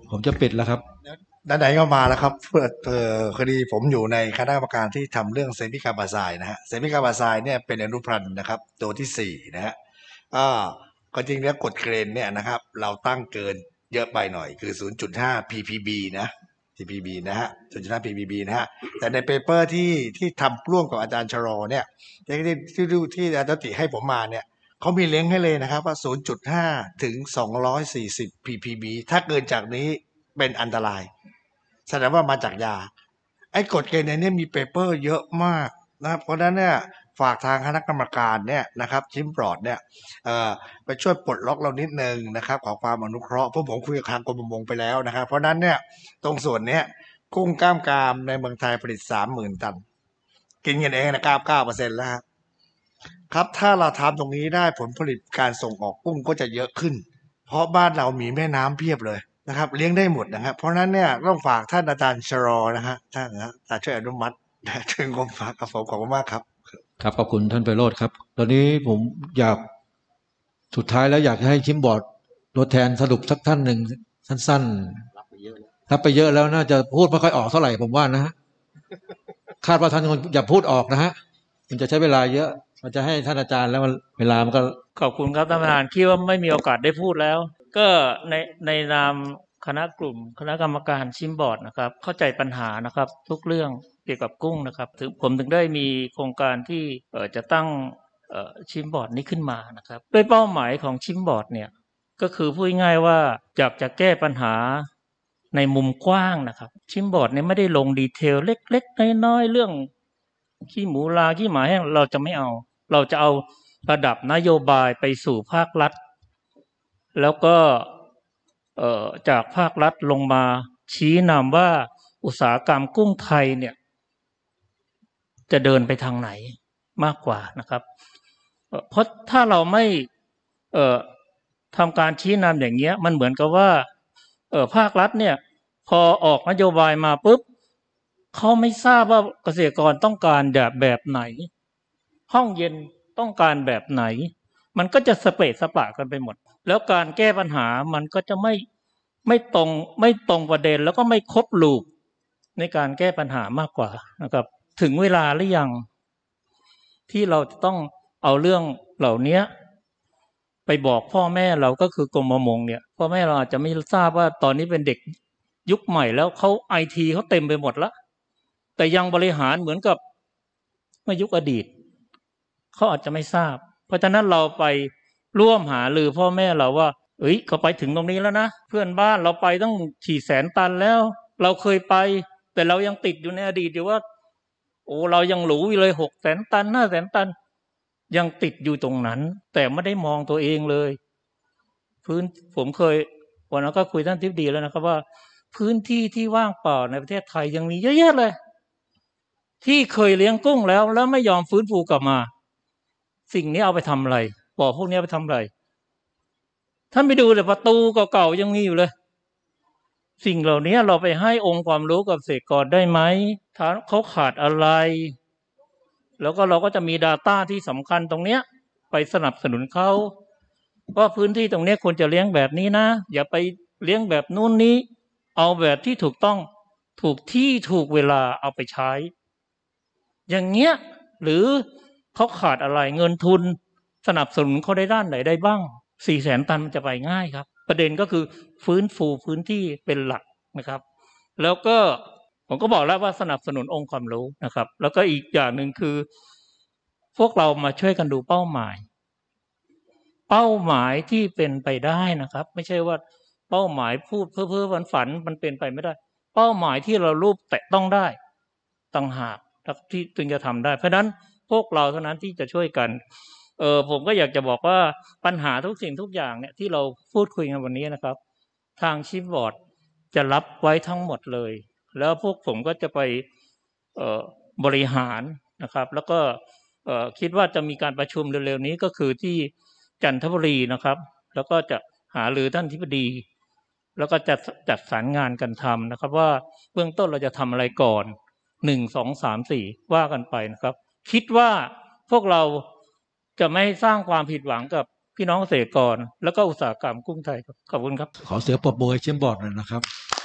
ผมจะปิดแล้วครับไหนๆก็มาแล้วครับเพื่อเออคดีผมอยู่ในคณะกรรมการที่ทำเรื่องเซมิคาบาไซนะฮะเซมิคาบาไซเนี่ยเป็นอนุพันธ์นะครับตัวที่สี่นะฮะอ่าก็จริงแล้วกฎเกณฑ์เนี่ยนะครับเราตั้งเกินเยอะไปหน่อยคือ ศูนย์จุดห้า พี พี บี นะ พี พี บี นะฮะ ศูนย์จุดห้า พี พี บี นะฮะแต่ในเปเปอร์ที่ที่ทำร่วมกับอาจารย์ชรอเนี่ยที่ที่ที่ที่อาจารย์ติให้ผมมาเนี่ยเขามีเล้งให้เลยนะครับว่า ศูนย์จุดห้า ถึง สองร้อยสี่สิบ พี พี บี ถ้าเกินจากนี้เป็นอันตรายแสดงว่ามาจากยาไอ้กฎเกณฑ์ในนี้มีเปเปอร์เยอะมากนะครับเพราะฉะนั้นเนี่ยฝากทางคณะกรรมการเนี่ยนะครับชิมบอร์ดเนี่ยเอ่อไปช่วยปลดล็อกเรานิดนึงนะครับขอความอนุเคราะห์เพราะผมคุยกับทางกรมประมงไปแล้วนะครับเพราะนั้นเนี่ยตรงส่วนเนี้ยกุ้งกล้ามกรามในเมืองไทยผลิต สามหมื่น ตันกินกันเองนะ เก้าสิบเก้าเปอร์เซ็นต์ แล้วครับถ้าเราทำตรงนี้ได้ผลผลิตการส่งออกกุ้งก็จะเยอะขึ้นเพราะบ้านเรามีแม่น้ำเพียบเลยนะครับเลี้ยงได้หมดนะครับเพราะนั้นเนี่ยต้องฝากท่านอาจารย์ชรอนะฮะท่านนะท่านช่วยอนุมัติถึงกรมฝากกับผมขอบคุณมากครับครับขอบคุณท่านไพโรจน์ครับตอนนี้ผมอยากสุดท้ายแล้วอยากให้ชิมบอร์ดตัวแทนสรุปสักท่านหนึ่งสั้นๆรับไปเยอะรับไปเยอะแล้วน่าจะพูดไม่ค่อยออกเท่าไหร่ผมว่านะฮะคาดว่าท่านอย่าพูดออกนะฮะมันจะใช้เวลาเยอะมันจะให้ท่านอาจารย์แล้วเวลามันก็ขอบคุณครับท่านประธานคิดว่าไม่มีโอกาสได้พูดแล้วก็ในในนามคณะกลุ่มคณะกรรมการชิมบอร์ดนะครับเข้าใจปัญหานะครับทุกเรื่องเกี่ยวกับกุ้งนะครับถึงผมถึงได้มีโครงการที่เอ่อจะตั้งเอ่อชิมบอร์ดนี้ขึ้นมานะครับด้วยเป้าหมายของชิมบอร์ดเนี่ยก็คือพูดง่ายๆว่าอยากจะแก้ปัญหาในมุมกว้างนะครับชิมบอร์ดเนี่ยไม่ได้ลงดีเทลเล็กๆน้อยๆเรื่องขี้หมูลาขี้หมาแห้งเราจะไม่เอาเราจะเอาระดับนโยบายไปสู่ภาครัฐแล้วก็เอ่อจากภาครัฐลงมาชี้นำว่าอุตสาหกรรมกุ้งไทยเนี่ยจะเดินไปทางไหนมากกว่านะครับเพราะถ้าเราไม่เอ่อทำการชี้นำอย่างเงี้ยมันเหมือนกับว่าเอ่อภาครัฐเนี่ยพอออกนโยบายมาปุ๊บเขาไม่ทราบว่าเกษตรกรต้องการแบบแบบไหนห้องเย็นต้องการแบบไหนมันก็จะสเปะสปะกันไปหมดแล้วการแก้ปัญหามันก็จะไม่ไม่ตรงไม่ตรงประเด็นแล้วก็ไม่ครบลูปในการแก้ปัญหามากกว่านะครับถึงเวลาหรือยังที่เราจะต้องเอาเรื่องเหล่านี้ไปบอกพ่อแม่เราก็คือกรมประมงเนี่ยพ่อแม่เราอาจจะไม่ทราบว่าตอนนี้เป็นเด็กยุคใหม่แล้วเขาไอทีเขาเต็มไปหมดแล้วแต่ยังบริหารเหมือนกับเมื่อยุคอดีตเขาอาจจะไม่ทราบเพราะฉะนั้นเราไปร่วมหารือพ่อแม่เราว่าเอ้ยเขาไปถึงตรงนี้แล้วนะเพื่อนบ้านเราไปต้องสี่แสนตันแล้วเราเคยไปแต่เรายังติดอยู่ในอดีตอยู่ว่าโอ้เรายังหรูอยู่เลยหกแสนตันห้าแสนตันยังติดอยู่ตรงนั้นแต่ไม่ได้มองตัวเองเลยพื้นผมเคยวันนั้นก็คุยท่านทิพย์ดีแล้วนะครับว่าพื้นที่ที่ว่างเปล่าในประเทศไทยยังมีเยอะแยะเลยที่เคยเลี้ยงกุ้งแล้วแล้วไม่ยอมฟื้นฟูกลับมาสิ่งนี้เอาไปทำอะไรบ่อพวกนี้ไปทำอะไรท่านไปดูเลยประตูเก่าๆยังมีอยู่เลยสิ่งเหล่านี้เราไปให้องค์ความรู้กับเกษตรกรได้ไหมถ้าเขาขาดอะไรแล้วก็เราก็จะมี data ที่สำคัญตรงเนี้ยไปสนับสนุนเขาว่าพื้นที่ตรงนี้ควรจะเลี้ยงแบบนี้นะอย่าไปเลี้ยงแบบนู้นนี้เอาแบบที่ถูกต้องถูกที่ถูกเวลาเอาไปใช้อย่างเงี้ยหรือเขาขาดอะไรเงินทุนสนับสนุนเขาได้ด้านไหนได้บ้างสี่แสนตันมันจะไปง่ายครับประเด็นก็คือฟื้นฟูพื้นที่เป็นหลักนะครับแล้วก็ผมก็บอกแล้วว่าสนับสนุนองค์ความรู้นะครับแล้วก็อีกอย่างหนึ่งคือพวกเรามาช่วยกันดูเป้าหมายเป้าหมายที่เป็นไปได้นะครับไม่ใช่ว่าเป้าหมายพูดเพ้อเพ้อฝันฝันมันเป็นไปไม่ได้เป้าหมายที่เรารูปแตะต้องได้ต่างหากที่ถึงจะทำได้เพราะฉะนั้นพวกเราเท่านั้นที่จะช่วยกันเออผมก็อยากจะบอกว่าปัญหาทุกสิ่งทุกอย่างเนี่ยที่เราพูดคุยกันวันนี้นะครับทางชิปบอร์ดจะรับไว้ทั้งหมดเลยแล้วพวกผมก็จะไปเอ่อบริหารนะครับแล้วก็เอ่อคิดว่าจะมีการประชุมเร็วๆนี้ก็คือที่จันทบุรีนะครับแล้วก็จะหารือท่านทิบดีแล้วก็จะจัดสรรงานกันทำนะครับว่าเบื้องต้นเราจะทำอะไรก่อนหนึ่งสองสามสี่ว่ากันไปนะครับคิดว่าพวกเราจะไม่สร้างความผิดหวังกับพี่น้องเกษตรกรแล้วก็อุตสาหกรรมกุ้งไทยครับขอบคุณครับขอเสียงปรบมือให้ชิมบอร์ดหน่อยนะครับ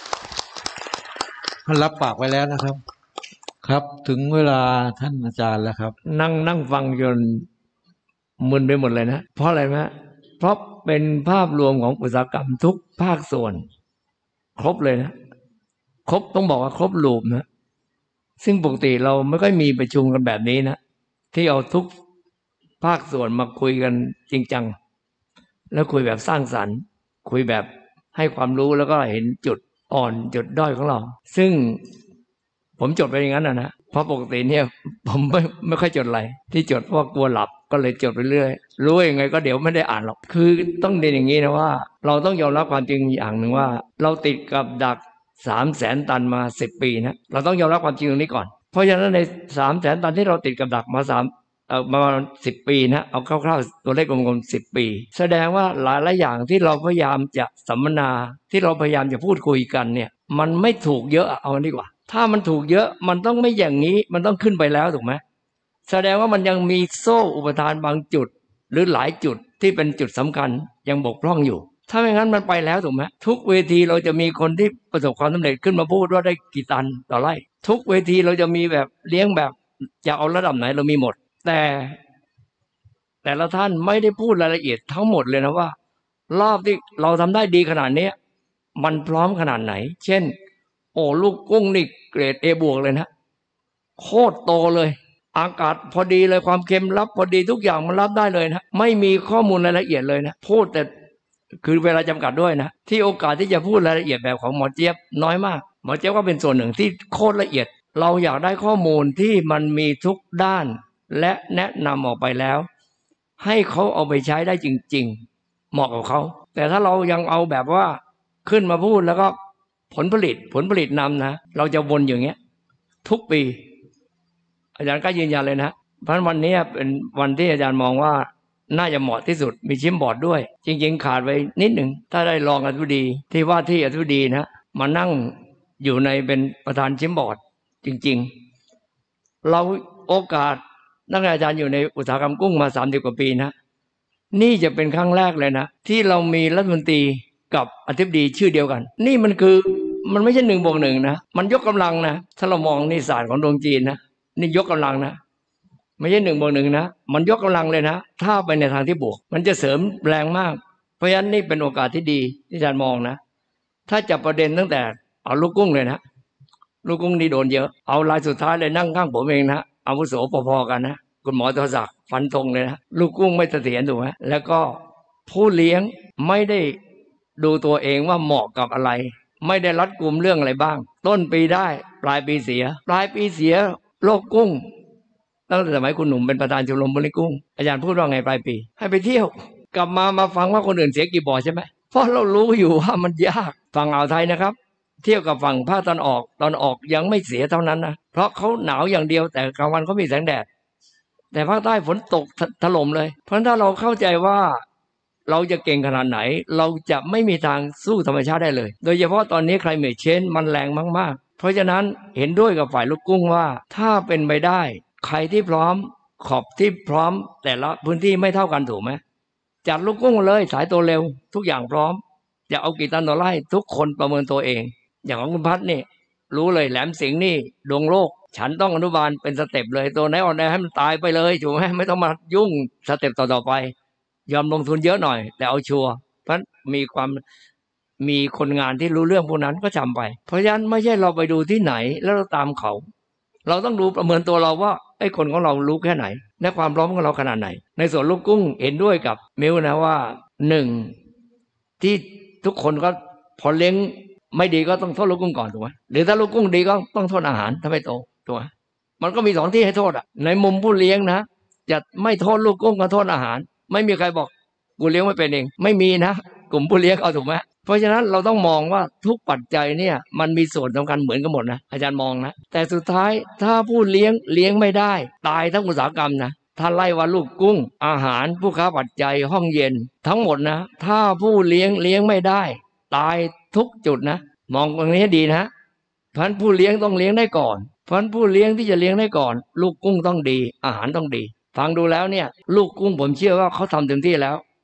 ท่านรับปากไว้แล้วนะครับ ครับถึงเวลาท่านอาจารย์แล้วครับนั่งนั่งฟังจนมึนไปหมดเลยนะเพราะอะไรไหมเพราะเป็นภาพรวมของอุตสาหกรรมทุกภาคส่วนครบเลยนะครบต้องบอกว่าครบรูปนะซึ่งปกติเราไม่ค่อยมีประชุมกันแบบนี้นะที่เอาทุกภาคส่วนมาคุยกันจริงจังแล้วคุยแบบสร้างสรรค์คุยแบบให้ความรู้แล้วก็เห็นจุดอ่อนจุดด้อยของเราซึ่งผมจดไปอย่างนั้นนะนะเพราะปกติเนี่ยผมไม่ไม่ค่อยจดอะไรที่จดเพราะกลัวหลับก็เลยจดไปเรื่อยรู้ยังไงก็เดี๋ยวไม่ได้อ่านหรอกคือต้องเรียนอย่างนี้นะว่าเราต้องยอมรับความจริงอย่างหนึ่งว่าเราติดกับดักสามแสนตันมาสิบปีนะเราต้องยอมรับความจริงตรงนี้ก่อนเพราะฉะนั้นในสามแสนตันที่เราติดกับดักมาสามเอ่อมาสิบปีนะเอาคร่าวๆตัวเลขกลมๆสิบปีแสดงว่าหลายหลายอย่างที่เราพยายามจะสัมมนาที่เราพยายามจะพูดคุยกันเนี่ยมันไม่ถูกเยอะเอาดีกว่าถ้ามันถูกเยอะมันต้องไม่อย่างนี้มันต้องขึ้นไปแล้วถูกไหมแสดงว่ามันยังมีโซ่อุปทานบางจุดหรือหลายจุดที่เป็นจุดสำคัญยังบกพร่องอยู่ถ้าไม่งั้นมันไปแล้วถูกไหมทุกเวทีเราจะมีคนที่ประสบความสำเร็จขึ้นมาพูดว่าได้กี่ตันต่อไร่ทุกเวทีเราจะมีแบบเลี้ยงแบบจะเอาระดับไหนเรามีหมดแต่แต่ละท่านไม่ได้พูดรายละเอียดทั้งหมดเลยนะว่ารอบที่เราทำได้ดีขนาดนี้มันพร้อมขนาดไหนเช่นโอ้ลูกกุ้งนี่เกรด A บวกเลยนะโคตรโตเลยอากาศพอดีเลยความเค็มรับพอดีทุกอย่างมันรับได้เลยนะไม่มีข้อมูลรายละเอียดเลยนะพูดแต่คือเวลาจำกัดด้วยนะที่โอกาสที่จะพูดรายละเอียดแบบของหมอเจี๊ยบน้อยมากหมอเจี๊ยบก็เป็นส่วนหนึ่งที่โคตรละเอียดเราอยากได้ข้อมูลที่มันมีทุกด้านและแนะนำออกไปแล้วให้เขาเอาไปใช้ได้จริงๆเหมาะกับเขาแต่ถ้าเรายังเอาแบบว่าขึ้นมาพูดแล้วก็ผลผลิตผลผลิตนำนะเราจะวนอย่างเงี้ยทุกปีอาจารย์ก็ยืนยันเลยนะเพราะวันนี้เป็นวันที่อาจารย์มองว่าน่าจะเหมาะที่สุดมีชิมบอร์ดด้วยจริงๆขาดไปนิดหนึ่งถ้าได้รองอธิบดีที่ว่าที่อธิบดีนะมานั่งอยู่ในเป็นประธานชิมบอร์ดจริงๆเราโอกาสนักอาจารย์อยู่ในอุตสาหกรรมกุ้งมาสามสิบกว่าปีนะนี่จะเป็นครั้งแรกเลยนะที่เรามีรัฐมนตรีกับอธิบดีชื่อเดียวกันนี่มันคือมันไม่ใช่หนึ่งบวกหนึ่งนะมันยกกำลังนะถ้าเรามองในศาสตร์ของดวงจีนนะนี่ยกกำลังนะไม่ใช่หนึ่งบวกหนึ่งนะมันยกกำลังเลยนะถ้าไปในทางที่บวกมันจะเสริมแรงมากเพราะฉะนั้นนี่เป็นโอกาสที่ดีที่อาจารย์มองนะถ้าจับประเด็นตั้งแต่เอาลูกกุ้งเลยนะลูกกุ้งนี่โดนเยอะเอารายสุดท้ายเลยนั่งข้างผมเองนะอาวุโสพอๆกันนะคุณหมอทศศักดิ์ฟันธงเลยนะลูกกุ้งไม่เสถียรถูกไหมแล้วก็ผู้เลี้ยงไม่ได้ดูตัวเองว่าเหมาะกับอะไรไม่ได้รัดกุมเรื่องอะไรบ้างต้นปีได้ปลายปีเสียปลายปีเสียโรคกุ้งตั้งแต่สมัยคุณหนุ่มเป็นประธานชมรมบริกุ้งอาจารย์พูดว่าไงปลายปีให้ไปเที่ยวกลับมามาฟังว่าคนอื่นเสียกี่บ่อใช่ไหมเพราะเรารู้อยู่ว่ามันยากฝั่งอ่าวไทยนะครับเที่ยวกับฝั่งภาคตอนออกตอนออกยังไม่เสียเท่านั้นนะเพราะเขาหนาวอย่างเดียวแต่กลางวันเขามีแสงแดดแต่ภาคใต้ฝนตกถล่มเลยเพราะถ้าเราเข้าใจว่าเราจะเก่งขนาดไหนเราจะไม่มีทางสู้ธรรมชาติได้เลยโดยเฉพาะตอนนี้ไคลเมทเชนจ์มันแรงมากๆเพราะฉะนั้นเห็นด้วยกับฝ่ายลูกกุ้งว่าถ้าเป็นไปได้ใครที่พร้อมขอบที่พร้อมแต่ละพื้นที่ไม่เท่ากันถูกไหมจัดลูกกุ้งเลยสายตัวเร็วทุกอย่างพร้อมจะเอากี่ตันต่อไร่ทุกคนประเมินตัวเองอย่างของคุณพัฒน์นี่รู้เลยแหลมสิงห์นี่ดวงโลกฉันต้องอนุบาลเป็นสเต็ปเลยตัวไหนอ่อนแอให้มันตายไปเลยถูกไหมไม่ต้องมายุ่งสเต็ปต่อๆไปยอมลงทุนเยอะหน่อยแต่เอาชัวร์เพราะมีความมีคนงานที่รู้เรื่องพวกนั้นก็ทำไปเพราะฉะนั้นไม่ใช่เราไปดูที่ไหนแล้วเราตามเขาเราต้องดูประเมินตัวเราว่าไอ้คนของเรารู้แค่ไหนและความพร้อมของเราขนาดไหนในส่วนลูกกุ้งเห็นด้วยกับมิวนะว่าหนึ่งที่ทุกคนก็พอเลี้ยงไม่ดีก็ต้องโทษลูกกุ้งก่อนถูกไหมหรือถ้าลูกกุ้งดีก็ต้องโทษอาหารถ้าไม่โตถูกไหมมันก็มีสองที่ให้โทษอ่ะในมุมผู้เลี้ยงนะจะไม่โทษลูกกุ้งก็โทษอาหารไม่มีใครบอกกูเลี้ยงไม่เป็นเองไม่มีนะกลุ่มผู้เลี้ยงเอาถูกไหมเพราะฉะนั้นเราต้องมองว่าทุกปัจจัยเนี่ยมันมีส่วนสำคัญเหมือนกันหมดนะอาจารย์มองนะแต่สุดท้ายถ้าผู้เลี้ยงเลี้ยงไม่ได้ตายทั้งอุตสาหกรรมนะถ้าไล่ว่าลูกกุ้งอาหารผู้ค้าปัจจัยห้องเย็นทั้งหมดนะถ้าผู้เลี้ยงเลี้ยงไม่ได้ตายทุกจุดนะมองตรงนี้ดีนะเพราะฉะนั้นผู้เลี้ยงต้องเลี้ยงได้ก่อนเพราะฉะนั้นผู้เลี้ยงที่จะเลี้ยงได้ก่อนลูกกุ้งต้องดีอาหารต้องดีฟังดูแล้วเนี่ยลูกกุ้งผมเชื่อว่าเขาทำเต็มที่แล้ว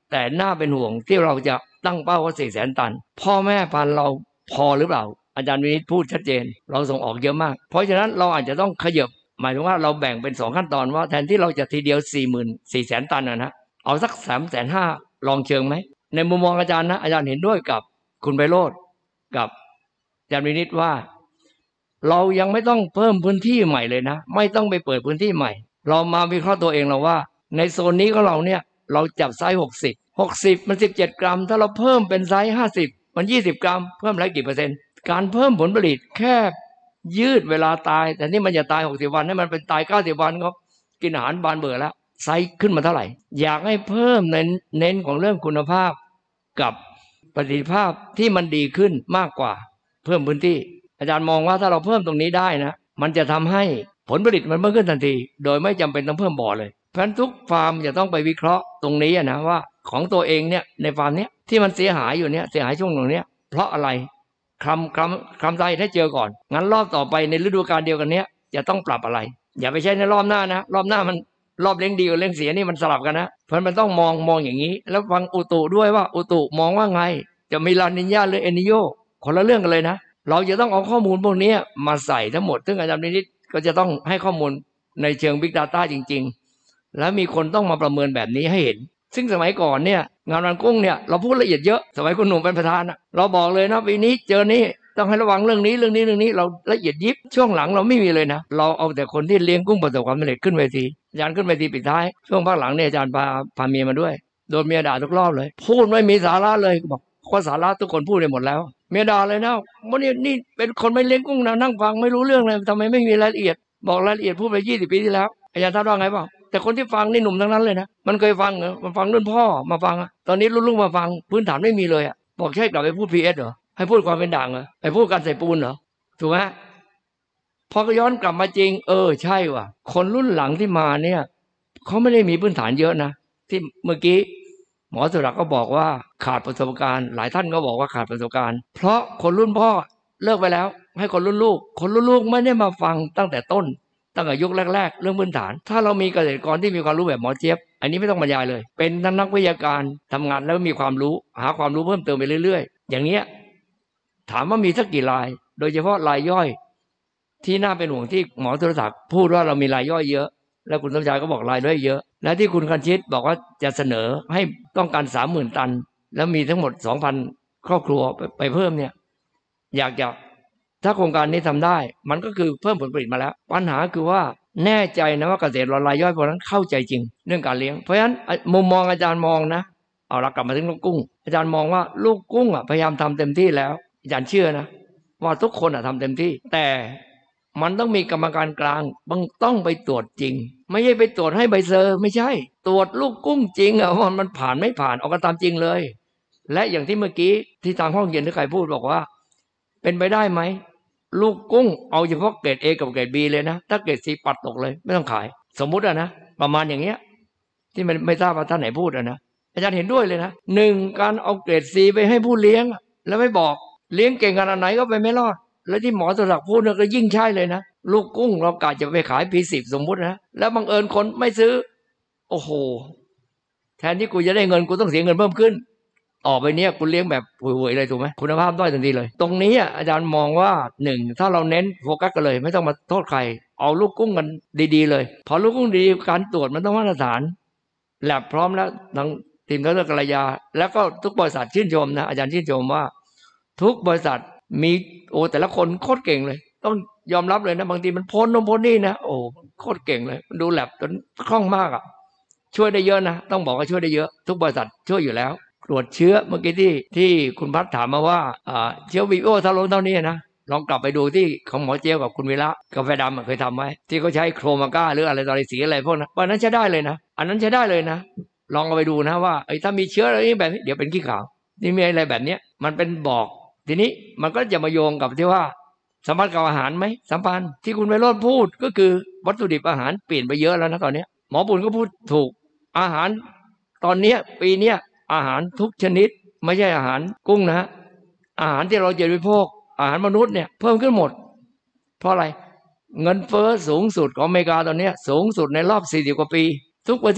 แต่น่าเป็นห่วงที่เราจะตั้งเป้าว่าสี่แสนตันพ่อแม่พันธุ์เราพอหรือเปล่าอาจารย์วินิจพูดชัดเจนเราส่งออกเยอะมากเพราะฉะนั้นเราอาจจะต้องขยับหมายถึงว่าเราแบ่งเป็นสองขั้นตอนว่าแทนที่เราจะทีเดียวสี่หมื่นสี่แสนตันนะนะเอาสักสามแสนห้าลองเชิงไหมในมุมมองอาจารย์นะอาจารย์เห็นด้วยกับคุณไพโรจน์กับอาจารย์วินิจว่าเรายังไม่ต้องเพิ่มพื้นที่ใหม่เลยนะไม่ต้องไปเปิดพื้นที่ใหม่เรามาวิเคราะห์ตัวเองเราว่าในโซนนี้ของเราเนี่ยเราจับไซส์หกสิบ หกสิบมันสิบเจ็ดกรัมถ้าเราเพิ่มเป็นไซส์ห้าสิบมันยี่สิบกรัมเพิ่มได้กี่เปอร์เซ็นต์การเพิ่มผลผลิตแค่ยืดเวลาตายแต่นี่มันจะตายหกสิบวันให้มันเป็นตายเก้าสิบวันก็กินอาหารบานเบื่อแล้วไซส์ขึ้นมาเท่าไหร่อยากให้เพิ่มเน้นเน้นของเรื่องคุณภาพกับประสิทธิภาพที่มันดีขึ้นมากกว่าเพิ่มพื้นที่อาจารย์มองว่าถ้าเราเพิ่มตรงนี้ได้นะมันจะทำให้ผลผลิตมันเพิ่มขึ้นทันทีโดยไม่จำเป็นต้องเพิ่มบ่อเลยเพราะฉะนั้นทุกฟาร์มจะต้องไปวิเคราะห์ตรงนี้นะว่าของตัวเองเนี่ยในฟาร์มเนี้ยที่มันเสียหายอยู่เนี่ยเสียหายช่วงตรงเนี้ยเพราะอะไรคำคำคำใจให้เจอก่อนงั้นรอบต่อไปในฤดูกาลเดียวกันเนี้ยจะต้องปรับอะไรอย่าไปใช้ในรอบหน้านะรอบหน้ามันรอบเลี้ยงดีกับเลี้ยงเสียนี่มันสลับกันนะเพราะมันต้องมองมองอย่างนี้แล้วฟังอุตุด้วยว่าอุตุมองว่าไงจะมีลานิญญาหรือเอลนิโญคนละเรื่องกันเลยนะเราจะต้องเอาข้อมูลพวกนี้มาใส่ทั้งหมดซึ่งอาจารย์นิดก็จะต้องให้ข้อมูลในเชิง Big Data จริงๆแล้วมีคนต้องมาประเมินแบบนี้ให้เห็นซึ่งสมัยก่อนเนี่ยงานวันกุ้งเนี่ยเราพูดละเอียดเยอะสมัยคุณหนุ่มเป็นประธานนะเราบอกเลยนะปีนี้เจอนี้ต้องให้ระวังเรื่องนี้เรื่องนี้เรื่องนี้เราละเอียดยิบช่วงหลังเราไม่มีเลยนะเราเอาแต่คนที่เลี้ยงกุ้งประสบความสำเร็จขึ้นเวทีอาจารย์ขึ้นเวทีปิดท้ายช่วงภาคหลังเนี่ยอาจารย์พาพาเมียมาด้วยโดนเมียด่าทุกรอบเลยพูดไม่มีสาระเลยบอกข้อสาระทุกคนพูดได้หมดแล้วเมียด่าเลยนะวันนี้นี่เป็นคนไม่เลี้ยงกุ้งนะนั่งฟังไม่รู้เรื่องเลยทำไมไม่มีรายละเอียดบอกรายละเอียดพูดไปยี่สิบปีที่แล้วอาจารย์ท่านว่าไงบ้างแต่คนที่ฟังนี่หนุ่มทั้งนั้นเลยนะมันเคยฟังเหรอมันฟังรุ่นพ่อมาฟังอะตอนนี้รุ่นลูกมาฟังพื้นฐานไม่มีเลยอะบอกใช่กลับไปพูด พี เอส เหรอให้พูดความเป็นด่างเหรอให้พูดการใส่ปูนเหรอถูกไหมพอก็ย้อนกลับมาจริงเออใช่ว่ะคนรุ่นหลังที่มาเนี่ยเขาไม่ได้มีพื้นฐานเยอะนะที่เมื่อกี้หมอสุรักษ์ก็บอกว่าขาดประสบการณ์หลายท่านก็บอกว่าขาดประสบการณ์เพราะคนรุ่นพ่อเลิกไปแล้วให้คนรุ่นลูกคนรุ่นลูกไม่ได้มาฟังตั้งแต่ต้นตั้งแต่ยุคแรกๆเรื่องพื้นฐานถ้าเรามีเกษตรกรที่มีความรู้แบบหมอเจี๊ยบอันนี้ไม่ต้องบรรยายเลยเป็นนักวิทยาการทำงานแล้วมีความรู้หาความรู้เพิ่มเติมไปเรื่อยๆอย่างเนี้ยถามว่ามีสักกี่รายโดยเฉพาะรายย่อยที่น่าเป็นห่วงที่หมอสุรศักดิ์พูดว่าเรามีรายย่อยเยอะแล้วคุณสมชายก็บอกรายย่อยเยอะและที่คุณคันชิตบอกว่าจะเสนอให้ต้องการสามหมื่นตันแล้วมีทั้งหมดสองพันครอบครัวไปเพิ่มเนี่ยอยากจะถ้าโครงการนี้ทำได้มันก็คือเพิ่มผลผลิตมาแล้วปัญหาคือว่าแน่ใจนะว่าเกษตรรายย่อยพวกนั้นเข้าใจจริงเรื่องการเลี้ยงเพราะฉะนั้นมุมมองอาจารย์มองนะเอาละกลับมาถึงลูกกุ้งอาจารย์มองว่าลูกกุ้งอ่ะพยายามทำเต็มที่แล้วอาจารย์เชื่อนะว่าทุกคนอ่ะทำเต็มที่แต่มันต้องมีกรรมการกลางมันต้องไปตรวจจริงไม่ใช่ไปตรวจให้ใบเซอร์ไม่ใช่ตรวจลูกกุ้งจริงอ่ะว่ามันผ่านไม่ผ่านเอากันตามจริงเลยและอย่างที่เมื่อกี้ที่ทางห้องเย็นที่ใครพูดบอกว่าเป็นไปได้ไหมลูกกุ้งเอาเฉพาะเกรด A กับเกรด B เลยนะถ้าเกรด C ปัดตกเลยไม่ต้องขายสมมุติอะนะประมาณอย่างเงี้ยที่มันไม่ทราบว่าท่านไหนพูดอะนะอาจารย์เห็นด้วยเลยนะหนึ่งการเอาเกรด C ไปให้ผู้เลี้ยงแล้วไม่บอกเลี้ยงเก่งขนาดไหนก็ไปไม่รอดแล้วที่หมอสุรศักดิ์พูดเนี่ยก็ยิ่งใช่เลยนะลูกกุ้งเรากะจะไปขาย พี สิบ สมมุตินะแล้วบังเอิญคนไม่ซื้อโอ้โหแทนที่กูจะได้เงินกูต้องเสียเงินเพิ่มขึ้นออกไปเนี้ยคุณเลี้ยงแบบห่วยๆเลยถูกไหมคุณภาพด้อยทันทีเลยตรงนี้อาจารย์มองว่าหนึ่งถ้าเราเน้นโฟกัสกันเลยไม่ต้องมาโทษใครเอาลูกกุ้งกันดีๆเลยพอลูกกุ้งดีการตรวจมันต้องมาตรฐานแลบพร้อมแล้วทางทีมดร.กัลยาแล้วก็ทุกบริษัทชื่นชมนะอาจารย์ชื่นชมว่าทุกบริษัทมีโอ้แต่ละคนโคตรเก่งเลยต้องยอมรับเลยนะบางทีมันพ้นนมพ้นนี่นะโอ้โคตรเก่งเลยมันดูแลบจนคล่องมากอ่ะช่วยได้เยอะนะต้องบอกว่าช่วยได้เยอะทุกบริษัทช่วยอยู่แล้วตรวจเชื้อเมื่อกี้ที่ที่คุณพัฒถามมาว่าเชื้อวีโอเท่าลงเท่านี้นะลองกลับไปดูที่ของหมอเจียวกับคุณวิระกาแฟดำเคยทำไว้ที่เขาใช้โครมาก้าหรืออะไรต่ออะไรสีอะไรพวกนั้นวันนั้นใช้ได้เลยนะอันนั้นใช้ได้เลยนะลองเอาไปดูนะว่าไอ้ถ้ามีเชื้ออะไรแบบนี้เดี๋ยวเป็นขี้ขาวนี่มีอะไรแบบนี้มันเป็นบอกทีนี้มันก็จะมาโยงกับที่ว่าสัมพันธ์กับอาหารไหมสัมพันธ์ที่คุณไพโรจน์พูดก็คือวัตถุดิบอาหารเปลี่ยนไปเยอะแล้วนะตอนนี้หมอบุญก็พูดถูกอาหารตอนนี้ปีนี้อาหารทุกชนิดไม่ใช่อาหารกุ้งนะอาหารที่เราจะบริโภคอาหารมนุษย์เนี่ยเพิ่มขึ้นหมดเพราะอะไรเงินเฟ้อสูงสุดของอเมริกาตอนนี้สูงสุดในรอบสี่สิบกว่าปีทุกประเทศ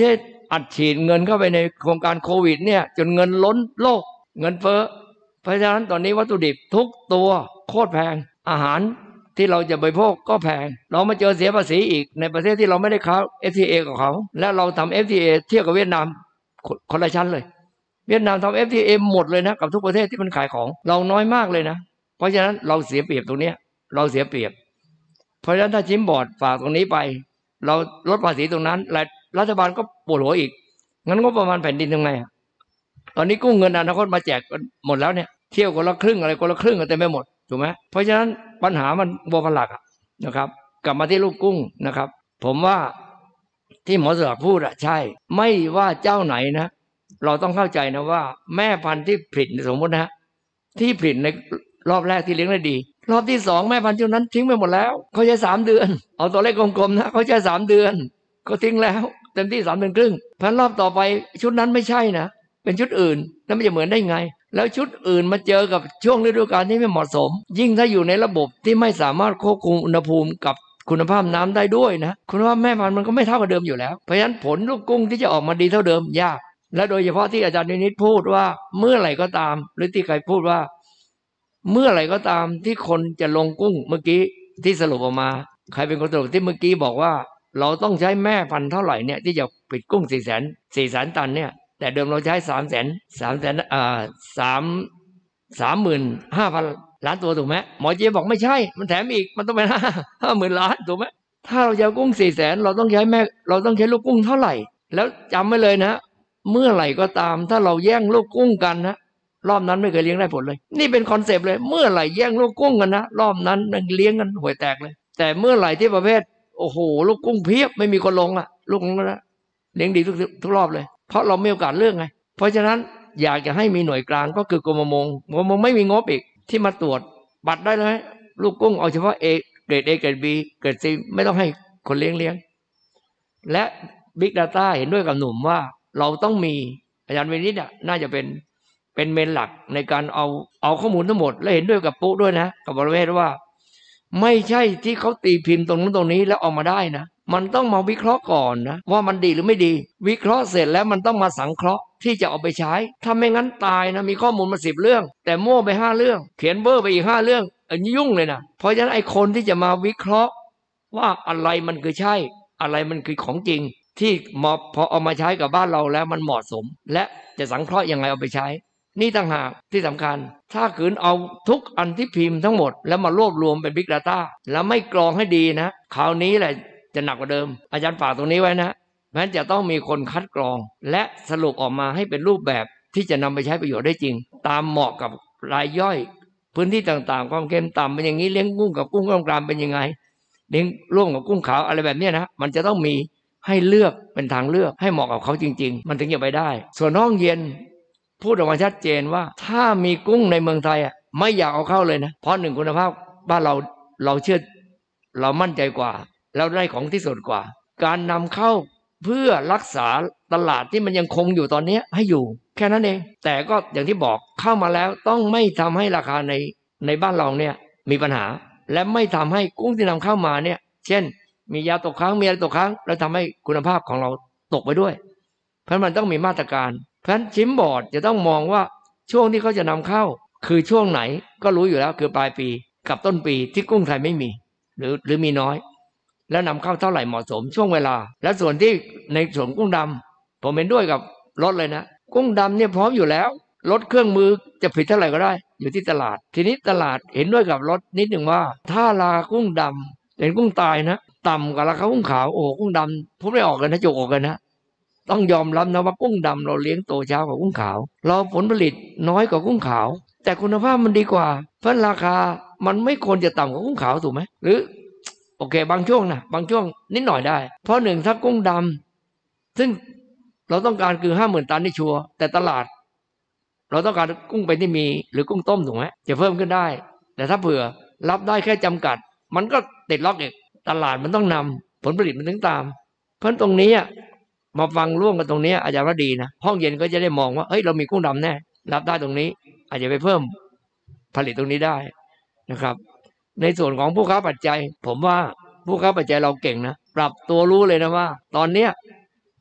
อัดฉีดเงินเข้าไปในโครงการโควิดเนี่ยจนเงินล้นโลกเงินเฟ้อเพราะฉะนั้นตอนนี้วัตถุดิบทุกตัวโคตรแพงอาหารที่เราจะบริโภคก็แพงเรามาเจอเสียภาษีอีกในประเทศที่เราไม่ได้ค้า เอฟ ที เอ กับเขาและเราทำ เอฟ ที เอ เทียบกับเวียดนามคนละชั้นเลยเวียดนามทำ เอฟ ที เอ หมดเลยนะกับทุกประเทศที่มันขายของเราน้อยมากเลยนะเพราะฉะนั้นเราเสียเปรียบตรงนี้เราเสียเปรียบเพราะฉะนั้นถ้าชิมบอร์ดฝากตรงนี้ไปเราลดภาษีตรงนั้นและรัฐบาลก็ปวดหัวอีกงั้นงบประมาณแผ่นดินยังไงตอนนี้กู้เงินอนาคตมาแจกหมดแล้วเนี่ยเที่ยวคนละครึ่งอะไรคนละครึ่งกันเต็มไปหมดถูกไหมเพราะฉะนั้นปัญหามันบัวพันหลักนะครับกลับมาที่ลูกกุ้งนะครับผมว่าที่หมอสลักพูดอะใช่ไม่ว่าเจ้าไหนนะเราต้องเข้าใจนะว่าแม่พันธุ์ที่ผลิตสมมตินะที่ผลิตในรอบแรกที่เลี้ยงได้ดีรอบที่สองแม่พันธุ์ชุดนั้นทิ้งไปหมดแล้วเขาใช้สามเดือนเอาตัวเลขกลมๆนะเขาใช้สามเดือนก็ทิ้งแล้วเต็มที่สามเดือนครึ่งพันรอบต่อไปชุดนั้นไม่ใช่นะเป็นชุดอื่นแล้วมันจะเหมือนได้ไงแล้วชุดอื่นมาเจอกับช่วงฤดูกาลที่ไม่เหมาะสมยิ่งถ้าอยู่ในระบบที่ไม่สามารถควบคุมอุณหภูมิกับคุณภาพน้ำได้ด้วยนะคุณภาพแม่พันธุ์มันก็ไม่เท่ากับเดิมอยู่แล้วเพราะฉะนั้นผลลูกกุ้งที่จะออกมาดีเท่าเดิมยากและโดยเฉพาะที่อาจารย์นิตพูดว่าเมื่อไหร่ก็ตามหรือที่ใครพูดว่าเมื่อไหร่ก็ตามที่คนจะลงกุ้งเมื่อกี้ที่สรุปออกมาใครเป็นคนสรุปที่เมื่อกี้บอกว่าเราต้องใช้แม่พันธุ์เท่าไหร่เนี่ยที่จะผลิตกุ้งสี่แสนสี่แสนตันเนี่ยแต่เดิมเราใช้สามแสนสามแสนอ่าสามสามหมื่นห้าพันล้านตัวถูกไหมหมอเจี๊ยบบอกไม่ใช่มันแถมอีกมันต้องเป็นห้าห้าหมื่นล้านถูกไหมถ้าเราจะกุ้งสี่แสนเราต้องใช้แม่เราต้องใช้ลูกกุ้งเท่าไหร่แล้วจำไว้เลยนะเมื่อไหร่ก็ตามถ้าเราแย่งลูกกุ้งกันนะรอบนั้นไม่เคยเลี้ยงได้ผลเลยนี่เป็นคอนเซปต์เลยเมื่อไหร่แย่งลูกกุ้งกันนะรอบนั้นมันเลี้ยงกันห่วยแตกเลยแต่เมื่อไหร่ที่ประเภทโอ้โหลูกกุ้งเพียบไม่มีคนลงอ่ะลูกนั้นนะเลี้ยงดีทุกทุกรอบเลยเพราะเราไม่มีโอกาสเลือกไงเพราะฉะนั้นอยากจะให้มีหน่วยกลางก็คือกรมประมงกรมประมงไม่มีงบอีกที่มาตรวจบัตรได้เลยลูกกุ้งเอาเฉพาะ A เกรด A เกรด B เกรด C ไม่ต้องให้คนเลี้ยงเลี้ยงและ Big Data เห็นด้วยกับหนุ่มว่าเราต้องมีอาจารย์เวนิตอ่ะน่าจะเป็นเป็นเมนหลักในการเอาเอาข้อมูลทั้งหมดและเห็นด้วยกับปุ๊ด้วยนะกับบริเวณว่าไม่ใช่ที่เขาตีพิมพ์ตรงนู้นตรงนี้แล้วออกมาได้นะมันต้องมาวิเคราะห์ก่อนนะว่ามันดีหรือไม่ดีวิเคราะห์เสร็จแล้วมันต้องมาสังเคราะห์ที่จะเอาไปใช้ถ้าไม่งั้นตายนะมีข้อมูลมาสิบเรื่องแต่มั่วไปห้าเรื่องเขียนเบอร์ไปอีกห้าเรื่องอันนี้ยุ่งเลยนะเพราะฉะนั้นไอ้คนที่จะมาวิเคราะห์ว่าอะไรมันคือใช่อะไรมันคือของจริงที่เหมาะพอเอามาใช้กับบ้านเราแล้วมันเหมาะสมและจะสังเคราะห์ยังไงเอาไปใช้นี่ต่างหากที่สำคัญถ้าขืนเอาทุกอันที่พิมพ์ทั้งหมดแล้วมารวบรวมเป็น Big Data แล้วไม่กรองให้ดีนะคราวนี้แหละจะหนักกว่าเดิมอาจารย์ฝากตรงนี้ไว้นะเพราะฉะนั้นจะต้องมีคนคัดกรองและสรุปออกมาให้เป็นรูปแบบที่จะนำไปใช้ประโยชน์ได้จริงตามเหมาะกับรายย่อยพื้นที่ต่างๆความเค็มต่ำเป็นอย่างนี้เลี้ยงกุ้งกับกุ้งกล้ามเป็นยังไงเลี้ยงร่วมกับกุ้งขาวอะไรแบบนี้นะมันจะต้องมีให้เลือกเป็นทางเลือกให้เหมาะกับเขาจริงๆมันถึงจะไปได้ส่วนห้องเย็นพูดออกมาชัดเจนว่าถ้ามีกุ้งในเมืองไทยอ่ะไม่อยากเอาเข้าเลยนะเพราะหนึ่งคุณภาพบ้านเราเราเชื่อเรามั่นใจกว่าแล้วได้ของที่สุดกว่าการนำเข้าเพื่อรักษาตลาดที่มันยังคงอยู่ตอนนี้ให้อยู่แค่นั้นเองแต่ก็อย่างที่บอกเข้ามาแล้วต้องไม่ทำให้ราคาในในบ้านเราเนี่ยมีปัญหาและไม่ทำให้กุ้งที่นำเข้ามาเนี่ยเช่นมียาตกค้างมีอะไรตกค้างแล้วทำให้คุณภาพของเราตกไปด้วยเพราะมันต้องมีมาตรการเพราะฉะนั้นชิมบอร์ดจะต้องมองว่าช่วงที่เขาจะนำเข้าคือช่วงไหนก็รู้อยู่แล้วคือปลายปีกับต้นปีที่กุ้งไทยไม่มีหรือหรือมีน้อยแล้วนำเข้าเท่าไหร่เหมาะสมช่วงเวลาและส่วนที่ในส่วนกุ้งดำผมเห็นด้วยกับรถเลยนะกุ้งดำเนี่ยพร้อมอยู่แล้วรถเครื่องมือจะผลิตเท่าไหร่ก็ได้อยู่ที่ตลาดทีนี้ตลาดเห็นด้วยกับรถนิดหนึ่งว่าถ้าราคากุ้งดำเป็นกุ้งตายนะต่ำกว่าราคากุ้งขาวโอ้กุ้งดำพูดไม่ออกกันนะจุกออกกันนะต้องยอมรับนะว่ากุ้งดำเราเลี้ยงโตช้ากว่ากุ้งขาวเราผลผลิตน้อยกว่ากุ้งขาวแต่คุณภาพมันดีกว่าเพราะราคามันไม่ควรจะต่ำกว่ากุ้งขาวถูกไหมหรือโอเคบางช่วงนะบางช่วงนิดหน่อยได้เพราะหนึ่งถ้ากุ้งดำซึ่งเราต้องการคือห้าหมื่นตันนี่ชัวร์แต่ตลาดเราต้องการกุ้งเป็นที่มีหรือกุ้งต้มถูกไหมจะเพิ่มขึ้นได้แต่ถ้าเผื่อรับได้แค่จำกัดมันก็ติดล็อกอีกตลาดมันต้องนำผลผลิตมันถึงตามเพราะตรงนี้มาฟังร่วมกันตรงนี้อาจารย์ว่าดีนะห้องเย็นก็จะได้มองว่าเฮ้ยเรามีกุ้งดำแน่รับได้ตรงนี้อาจจะไปเพิ่มผลิตตรงนี้ได้นะครับในส่วนของผู้ค้าปัจจัยผมว่าผู้ค้าปัจจัยเราเก่งนะปรับตัวรู้เลยนะว่าตอนเนี้ย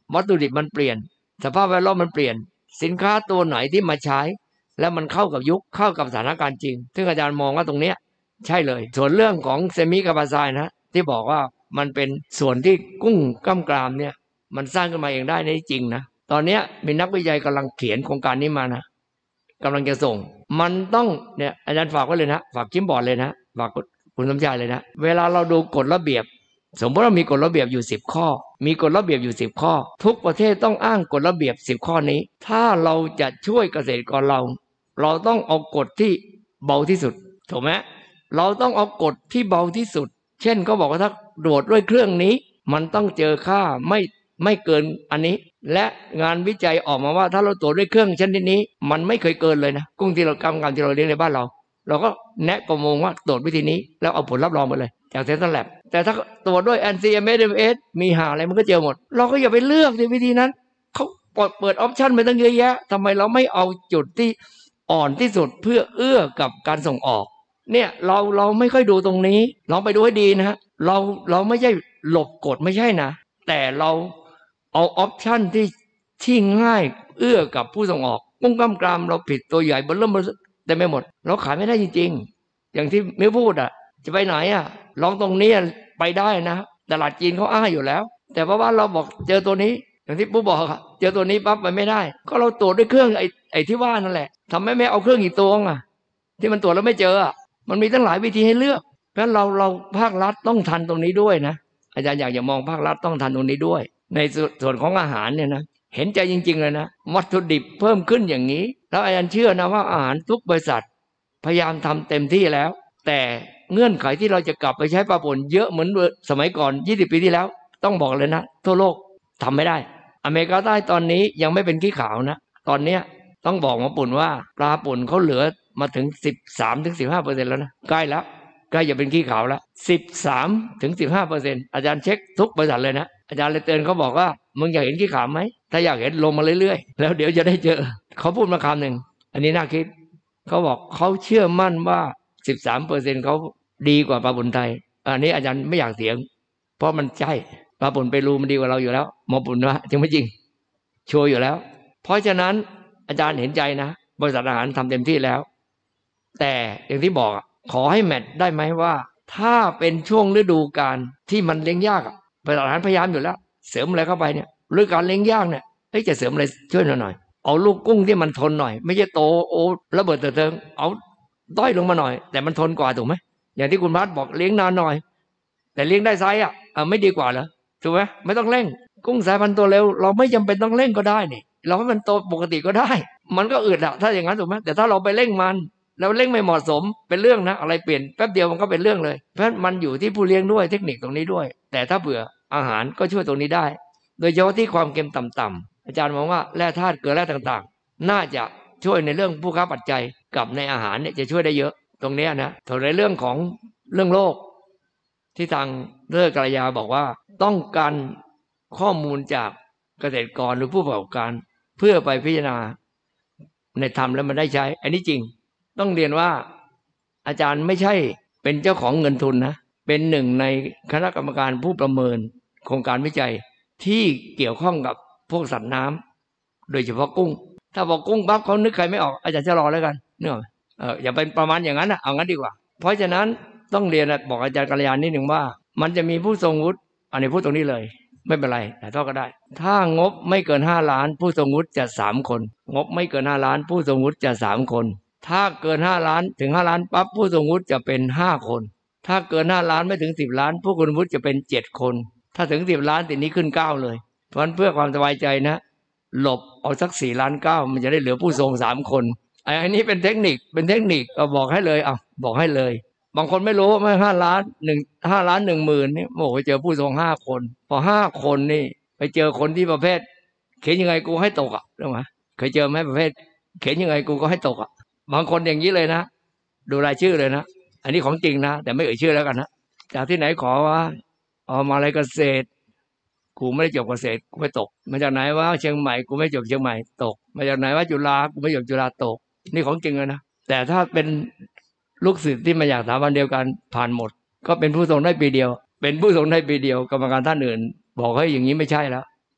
วัตถุดิบมันเปลี่ยนสภาพแวดล้อมมันเปลี่ยนสินค้าตัวไหนที่มาใช้แล้วมันเข้ากับยุคเข้ากับสถานการณ์จริงซึ่งอาจารย์มองว่าตรงเนี้ยใช่เลยส่วนเรื่องของเซมิคาร์บอนไซด์นะที่บอกว่ามันเป็นส่วนที่กุ้งกล้ามกรามเนี่ยมันสร้างขึ้นมาเองได้ในจริงนะตอนนี้มีนักวิจัยกำลังเขียนโครงการนี้มานะกำลังจะส่งมันต้องเนี่ยอาจารย์ฝากไว้เลยนะฝากจิ้มบอร์ดเลยนะฝากคุณสมชายเลยนะเวลาเราดูกฎระเบียบสมมติว่ามีกฎระเบียบอยู่สิบข้อมีกฎระเบียบอยู่สิบข้อทุกประเทศต้องอ้างกฎระเบียบสิบข้อนี้ถ้าเราจะช่วยเกษตรกรเราเราต้องเอากฎที่เบาที่สุดถูกไหมเราต้องเอากฎที่เบาที่สุดเช่นเขาบอกว่าถ้าโดดด้วยเครื่องนี้มันต้องเจอค่าไม่ไม่เกินอันนี้และงานวิจัยออกมาว่าถ้าเราตรวจด้วยเครื่องชนิดนี้มันไม่เคยเกินเลยนะกุ้งที่เรากำกำที่เราเลี้ยงในบ้านเราเราก็แนะประมงว่าตรวจวิธีนี้แล้วเอาผลรับรองมาเลยจากเซ็นทรัลแลบแต่ถ้าตรวจด้วย เอ็น ซี เอ็ม เอส เอ็ม เอส มีหาอะไรมันก็เจอหมดเราก็อย่าไปเลือกในวิธีนั้นเขาเปิดเปิดออปชั่นไปตั้งเยอะแยะทำไมเราไม่เอาจุดที่อ่อนที่สุดเพื่อเอื้อกับการส่งออกเนี่ยเราเราไม่ค่อยดูตรงนี้ลองไปดูให้ดีนะฮะเราเราไม่ใช่หลบกฎไม่ใช่นะแต่เราเอาออปชั่นที่ที่ง่ายเอื้อกับผู้ส่งออกกุ้งกล้ามกรามเราผิดตัวใหญ่เบนเริ่มแต่ไม่หมดเราขายไม่ได้จริงๆอย่างที่มิ้วพูดอ่ะจะไปไหนอ่ะลองตรงนี้ไปได้นะตลาดจีนเขาอ้างอยู่แล้วแต่เพราะว่าเราบอกเจอตัวนี้อย่างที่ปุ๊บบอกอะเจอตัวนี้ปั๊บไปไม่ได้ก็เราตรวจด้วยเครื่องไอ้ไอ้ที่ว่านั่นแหละทำไมไม่เอาเครื่องอีกตัวอ่ะที่มันตรวจแล้วไม่เจออ่ะมันมีตั้งหลายวิธีให้เลือกเพราะฉะนั้นเราเราภาครัฐต้องทันตรงนี้ด้วยนะอาจารย์อยากจะมองภาครัฐต้องทันตรงนี้ด้วยในส่วนของอาหารเนี่ยนะเห็นใจจริงๆเลยนะวัตถุดิบเพิ่มขึ้นอย่างนี้แล้วอาจารย์เชื่อนะว่าอาหารทุกบริษัทพยายามทำเต็มที่แล้วแต่เงื่อนไขที่เราจะกลับไปใช้ปลาป่นเยอะเหมือนสมัยก่อนยี่สิบปีที่แล้วต้องบอกเลยนะทั่วโลกทำไม่ได้อเมริกาใต้ตอนนี้ยังไม่เป็นขี้ขาวนะตอนเนี้ยต้องบอกมาปุ่นว่าปลาป่นเขาเหลือมาถึง สิบสามถึงสิบห้าเปอร์เซ็นต์ แล้วนะใกล้แล้วใกล้จะเป็นขี้ขาวแล้ว สิบสามถึงสิบห้าเปอร์เซ็นต์ อาจารย์เช็คทุกบริษัทเลยนะอาจารย์เลยเตือนเขาบอกว่ามึงอยากเห็นขี้ขาวไหมถ้าอยากเห็นลงมาเรื่อยๆแล้วเดี๋ยวจะได้เจอเขาพูดมาคำหนึ่งอันนี้น่าคิดเขาบอกเขาเชื่อมั่นว่า สิบสามเปอร์เซ็นต์ เขาดีกว่าปลาป่นไทยอันนี้อาจารย์ไม่อยากเถียงเพราะมันใช่ปลาป่นเปรูมันดีกว่าเราอยู่แล้วหมอปุ่นว่าจริงไม่จริงชัวร์อยู่แล้วเพราะฉะนั้นอาจารย์เห็นใจนะบริษัทอาหารทำเต็มที่แล้วแต่อย่างที่บอกขอให้แมทได้ไหมว่าถ้าเป็นช่วงฤดูกาลที่มันเลี้ยงยากบริษัทอาหารพยายามอยู่แล้วเสริมอะไรเข้าไปเนี่ยฤดูกาลเลี้ยงยากเนี่ยเฮ้ยจะเสริมอะไรช่วยหน่อยเอาลูกกุ้งที่มันทนหน่อยไม่ใช่โตโอ้ระเบิดเถิดเทิงเอาด้อยลงมาหน่อยแต่มันทนกว่าถูกไหมอย่างที่คุณพัฒน์บอกเลี้ยงนานหน่อยแต่เลี้ยงได้ไซส์อ่ะไม่ดีกว่าเหรอถูกไหมไม่ต้องเร่งกุ้งสายพันธุ์ตัวเร็วเราไม่จำเป็นต้องเร่งก็ได้นี่เราให้มันโตปกติก็ได้มันก็อืดอะถ้าอย่างนั้นถูกไหมแต่ถ้าเราไปเร่งมันแล้วเร่งไม่เหมาะสมเป็นเรื่องนะอะไรเปลี่ยนแป๊บเดียวมันก็เป็นเรื่องเลยเพราะมันอยู่ที่ผู้เลี้ยงด้วยเทคนิคตรงนี้ด้วยแต่ถ้าเผื่ออาหารก็ช่วยตรงนี้ได้โดยเฉพาะที่ความเค็มต่ำๆอาจารย์มองว่าแร่ธาตุเกลือแร่ต่างๆน่าจะช่วยในเรื่องผู้ค้าปัจจัยกับในอาหารเนี่ยจะช่วยได้เยอะตรงนี้นะส่วนในเรื่องของเรื่องโลกที่ทางเลิศกัลยาบอกว่าต้องการข้อมูลจากเกษตรกรหรือผู้ประกอบการเพื่อไปพิจารณาในธรรมแล้วมันได้ใช้อันนี้จริงต้องเรียนว่าอาจารย์ไม่ใช่เป็นเจ้าของเงินทุนนะเป็นหนึ่งในคณะกรรมการผู้ประเมินโครงการวิจัยที่เกี่ยวข้องกับพวกสัตว์น้ำโดยเฉพาะกุ้งถ้าบอกกุ้งปั๊บเขานึกใครไม่ออกอาจารย์จะรอแล้วกันเนอะเอออย่าเป็นประมาณอย่างนั้นนะเอางั้นดีกว่าเพราะฉะนั้นต้องเรียนบอกอาจารย์กัลยาณนิดหนึ่งว่ามันจะมีผู้ทรงวุฒิอันนี้พูดตรงนี้เลยไม่เป็นไรแต่ทอดก็ได้ถ้างบไม่เกินห้าล้านผู้ทรงวุฒิจะสามคนงบไม่เกินห้าล้านผู้ทรงวุฒิจะสามคนถ้าเกินห้าล้านถึงห้าล้านปั๊บผู้ทรงวุฒิจะเป็นห้าคนถ้าเกินห้าล้านไม่ถึงสิบล้านผู้คุณวุฒิจะเป็นเจ็ดคนถ้าถึงสิบล้านทีนี้ขึ้นเก้าเลยเพราะฉะนั้นเพื่อความสบายใจนะหลบเอาสักสี่ล้านเก้ามันจะได้เหลือผู้ทรงสามคนอันนี้เป็นเทคนิคเป็นเทคนิคเอาบอกให้เลยอ่ะบอกให้เลยบางคนไม่รู้ไม่ห้าล้านหนึ่งห้าล้านหนึ่งหมื่นนี่โอ้โหเจอผู้ทรงห้าคนพอห้าคนนี่ไปเจอคนที่ประเภทเขียนยังไงกูให้ตกอ่ะรู้ไหมเคยเจอไหมประเภทเขียนยังไงกูก็ให้ตกอ่ะบางคนอย่างนี้เลยนะดูรายชื่อเลยนะอันนี้ของจริงนะแต่ไม่เอ่ยชื่อแล้วกันนะจากที่ไหนขอว่าเอามาอะไรเกษตรกูไม่ได้จบเกษตรกูไม่ตกมาจากไหนว่าเชียงใหม่กูไม่จบเชียงใหม่ตกมาจากไหนว่าจุฬากูไม่จบจุฬาตกนี่ของจริงเลยนะแต่ถ้าเป็นลูกศิษย์ที่มาจากสถาบันเดียวกันผ่านหมดก็เป็นผู้ทรงได้ปีเดียวเป็นผู้ทรงได้ปีเดียวกรรมการท่านอื่นบอกให้อย่างนี้ไม่ใช่แล้ว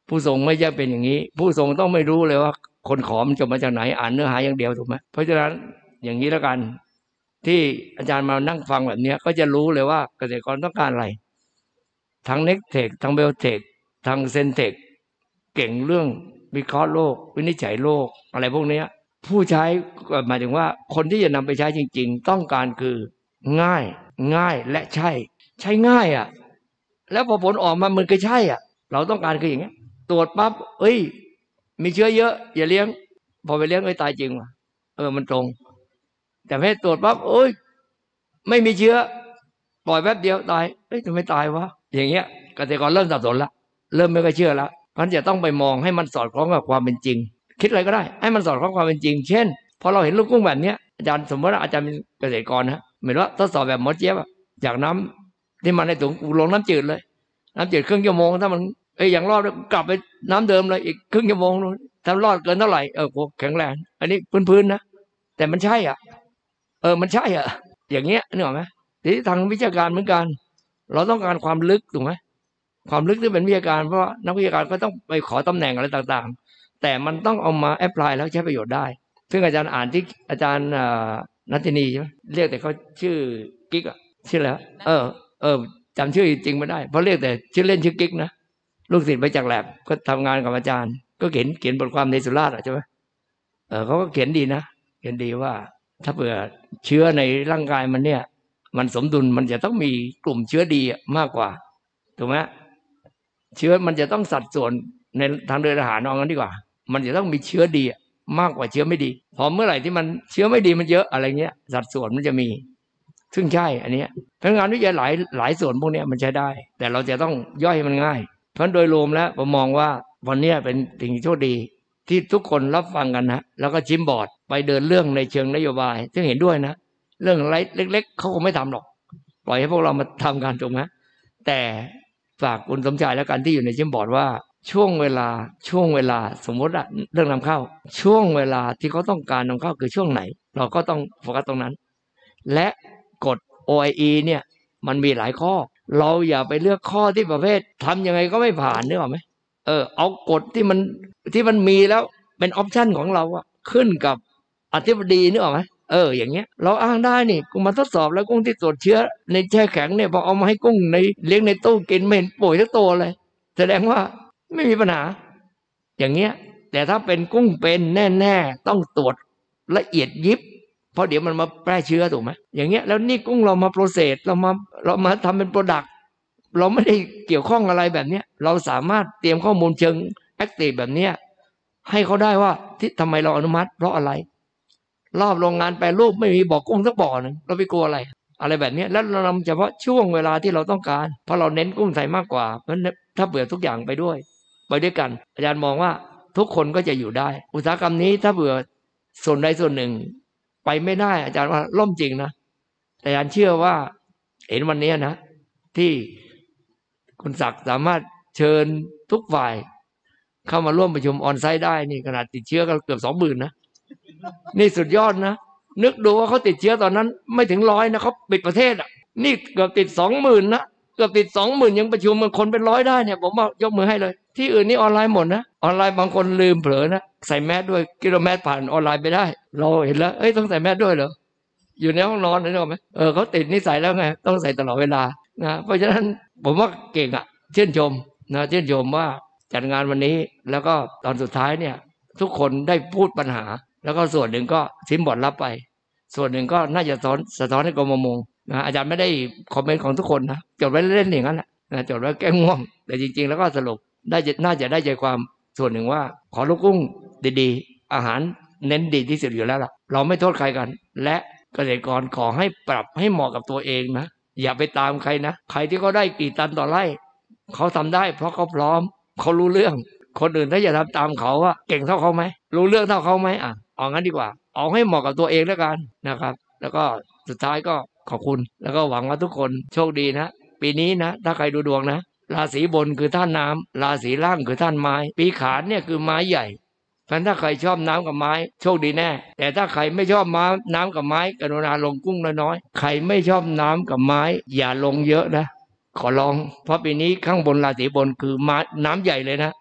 ผู้ส่งไม่ใช่เป็นอย่างนี้ผู้ส่งต้องไม่รู้เลยว่าคนขอมันจบมาจากไหนอ่านเนื้อหาอย่างเดียวถูกไหมเพราะฉะนั้นอย่างนี้แล้วกันที่อาจารย์มานั่งฟังแบบนี้ก็จะรู้เลยว่าเกษตรกรต้องการอะไรทั้งเน็กเทคทั้งเบลเทคทั้งเซนเทคเก่งเรื่องวิเคราะห์โลกวินิจฉัยโลกอะไรพวกนี้ผู้ใช้หมายถึงว่าคนที่จะนำไปใช้จริงๆต้องการคือง่ายง่ายและใช่ใช้ง่ายอ่ะแล้วพอผลออกมามันก็ใช่อ่ะเราต้องการคืออย่างเงี้ยตรวจปั๊บเอ้ยมีเชื้อเยอะอย่าเลี้ยงพอไปเลี้ยงเอ้ยตายจริงว่ะเออมันตรงแต่ไม่ตรวจปั๊บเอ้ยไม่มีเชื้อปล่อยแป๊บเดียวตายเอ้ยทำไมตายวะอย่างเงี้ยเกษตรกรเริ่มสับสนละเริ่มไม่ค่อยเชื่อละเพราะฉะนั้นจะต้องไปมองให้มันสอดคล้องกับความเป็นจริงคิดอะไรก็ได้ให้มันสอดคล้องความเป็นจริงเช่นพอเราเห็นลูกกุ้งแบบเนี้ยอาจารย์สมมติว่าอาจารย์เป็นเกษตรกรนะเหมือนว่าทดสอบแบบหมอเจี๊ยบจากน้ำที่มันในถุงลงน้ำจืดเลยน้ำจืดครึ่งชั่วโมงถ้ามันเอ้ยอย่างรอดกลับไปน้ำเดิมเลยอีกครึ่งชั่วโมงถ้ารอดเกินเท่าไหร่เออโหแข็งแรงอันนี้พื้นๆนะแต่มันใช่อ่ะเออมันใช่อ่ะอย่างเงี้ยนึกออกไหมทีนี้ทางวิชาการเหมือนกันเราต้องการความลึกถูกไหมความลึกที่เป็นวิชาการเพราะนักวิชาการก็ต้องไปขอตำแหน่งอะไรต่างๆแต่มันต้องเอามาแอพพลายแล้วใช้ประโยชน์ได้ซึ่งอาจารย์อ่านที่อาจารย์นัทธินีใช่ไหมเรียกแต่เขาชื่อกิ๊กอ่ะชื่ออะไรเออเออจำชื่อจริงไม่ได้เพราะเรียกแต่ชื่อเล่นชื่อกิ๊กนะลูกศิษย์ไปจากแลบก็ทำงานกับอาจารย์ก็เขียนเขียนบทความในสุราษฎร์ใช่ไหมเออเขาก็เขียนดีนะเขียนดีว่าถ้าเผื่อเชื้อในร่างกายมันเนี่ยมันสมดุลมันจะต้องมีกลุ่มเชื้อดีมากกว่าถูกไหมเชื้อมันจะต้องสัดส่วนในทางเดินอาหารเอางั้นดีกว่ามันจะต้องมีเชื้อดีมากกว่าเชื้อไม่ดีพอเมื่อไหร่ที่มันเชื้อไม่ดีมันเยอะอะไรเงี้ยสัดส่วนมันจะมีซึ่งใช่อันนี้พนักงานวิจัยหลายหลายส่วนพวกนี้มันใช้ได้แต่เราจะต้องย่อยให้มันง่ายเพราะโดยรวมแล้วผมมองว่าวันนี้เป็นสิ่งโชคดีที่ทุกคนรับฟังกันนะแล้วก็ชิมบอร์ดไปเดินเรื่องในเชิงนโยบายซึ่งเห็นด้วยนะเรื่องอะไรเล็กๆเขาคงไม่ทำหรอกปล่อยให้พวกเรามาทำกันถูกไหมแต่ฝากคุณสมชายแล้วกันที่อยู่ในชิมบอร์ดว่าช่วงเวลาช่วงเวลาสมมติอะเรื่องนำเข้าช่วงเวลาที่เขาต้องการนำเข้าคือช่วงไหนเราก็ต้องโฟกัสตรงนั้นและกฎ โอ ไอ อี เนี่ยมันมีหลายข้อเราอย่าไปเลือกข้อที่ประเภททำยังไงก็ไม่ผ่านนึกออกไหมเออเอากฎที่มันที่มันมีแล้วเป็นออปชั่นของเราอะขึ้นกับอธิบดีนึกออกไหมเอออย่างเงี้ยเราอ้างได้นี่กูมาทดสอบแล้วกุ้งที่ตรวจเชื้อในแช่แข็งเนี่ยพอเอามาให้กุ้งในเลี้ยงในตู้กินไม่เห็นป่วยทั้งตัวเลยแสดงว่าไม่มีปัญหาอย่างเงี้ยแต่ถ้าเป็นกุ้งเป็นแน่ๆต้องตรวจละเอียดยิบเพราะเดี๋ยวมันมาแพร่เชื้อถูกไหมอย่างเงี้ยแล้วนี่กุ้งเรามาโปรเซสเรามาเรามาทำเป็นโปรดักต์เราไม่ได้เกี่ยวข้องอะไรแบบเนี้ยเราสามารถเตรียมข้อมูลเชิงแอคทีฟแบบเนี้ยให้เขาได้ว่าที่ทำไมเราอนุมัติเพราะอะไรรอบโรงงานแปรรูปไม่มีบ่อกุ้งสักบ่อหนึ่งเราไปกลัวอะไรอะไรแบบนี้แล้วเรานำเฉพาะช่วงเวลาที่เราต้องการเพราะเราเน้นกุ้งไทยมากกว่าเพราะถ้าเบื่อทุกอย่างไปด้วยไปด้วยกันอาจารย์มองว่าทุกคนก็จะอยู่ได้อุตสาหกรรมนี้ถ้าเบื่อส่วนใดส่วนหนึ่งไปไม่ได้อาจารย์ว่าล่มจริงนะแต่อาจารย์เชื่อว่าเห็นวันนี้นะที่คุณศักดิ์สามารถเชิญทุกฝ่ายเข้ามาร่วมประชุมออนไซต์ได้นี่ขนาดติดเชื้อกันเกือบสองหมื่นนะนี่สุดยอดนะนึกดูว่าเขาติดเชื้อตอนนั้นไม่ถึงร้อยนะเขาปิดประเทศอ่ะนี่เกือบติดสองหมื่นนะเกือบติดสองหมื่นยังประชุมมันคนเป็นร้อยได้เนี่ยผมว่ายกมือให้เลยที่อื่นนี่ออนไลน์หมดนะออนไลน์บางคนลืมเผลอนะใส่แมสด้วยกิโลเมตรผ่านออนไลน์ไปได้เราเห็นแล้วเอ้ยต้องใส่แมสด้วยเหรออยู่ในห้องนอนนึกออกไหมเออเขาติดนิสัยแล้วไงต้องใส่ตลอดเวลานะเพราะฉะนั้นผมว่าเก่งอ่ะชื่นชมนะชื่นชมว่าจัดงานวันนี้แล้วก็ตอนสุดท้ายเนี่ยทุกคนได้พูดปัญหาแล้วก็ส่วนหนึ่งก็ซิมบอร์ดรับไปส่วนหนึ่งก็น่าจะสะท้อนสะท้อนให้กรมประมงนะอาจารย์ไม่ได้คอมเมนต์ของทุกคนนะจดไว้เล่นๆอย่างนั้นแหละนะจดไว้แก้ง่วงแต่จริงๆแล้วก็สรุปได้น่าจะได้ใจความส่วนหนึ่งว่าขอลูกกุ้งดีๆอาหารเน้นดีที่สุดอยู่แล้วล่ะเราไม่โทษใครกันและเกษตรกรขอให้ปรับให้เหมาะกับตัวเองนะอย่าไปตามใครนะใครที่เขาได้กี่ตันต่อไร่เขาทำได้เพราะเขาพร้อมเขารู้เรื่องคนอื่นถ้าจะทำตามเขาอะเก่งเท่าเขาไหมรู้เรื่องเท่าเขาไหมอ่ะเอางั้นดีกว่าเอาให้เหมาะกับตัวเองแล้วกันนะครับแล้วก็สุดท้ายก็ขอบคุณแล้วก็หวังว่าทุกคนโชคดีนะปีนี้นะถ้าใครดูดวงนะราศีบนคือท่านน้ำราศีล่างคือท่านไม้ปีขานเนี่ยคือไม้ใหญ่เพราะถ้าใครชอบน้ำกับไม้โชคดีแน่แต่ถ้าใครไม่ชอบม้าน้ำกับไม้กรุณาลงกุ้งน้อยๆใครไม่ชอบน้ำกับไม้อย่าลงเยอะนะขอลองเพราะปีนี้ข้างบนราศีบนคือม้าน้ำใหญ่เลยนะ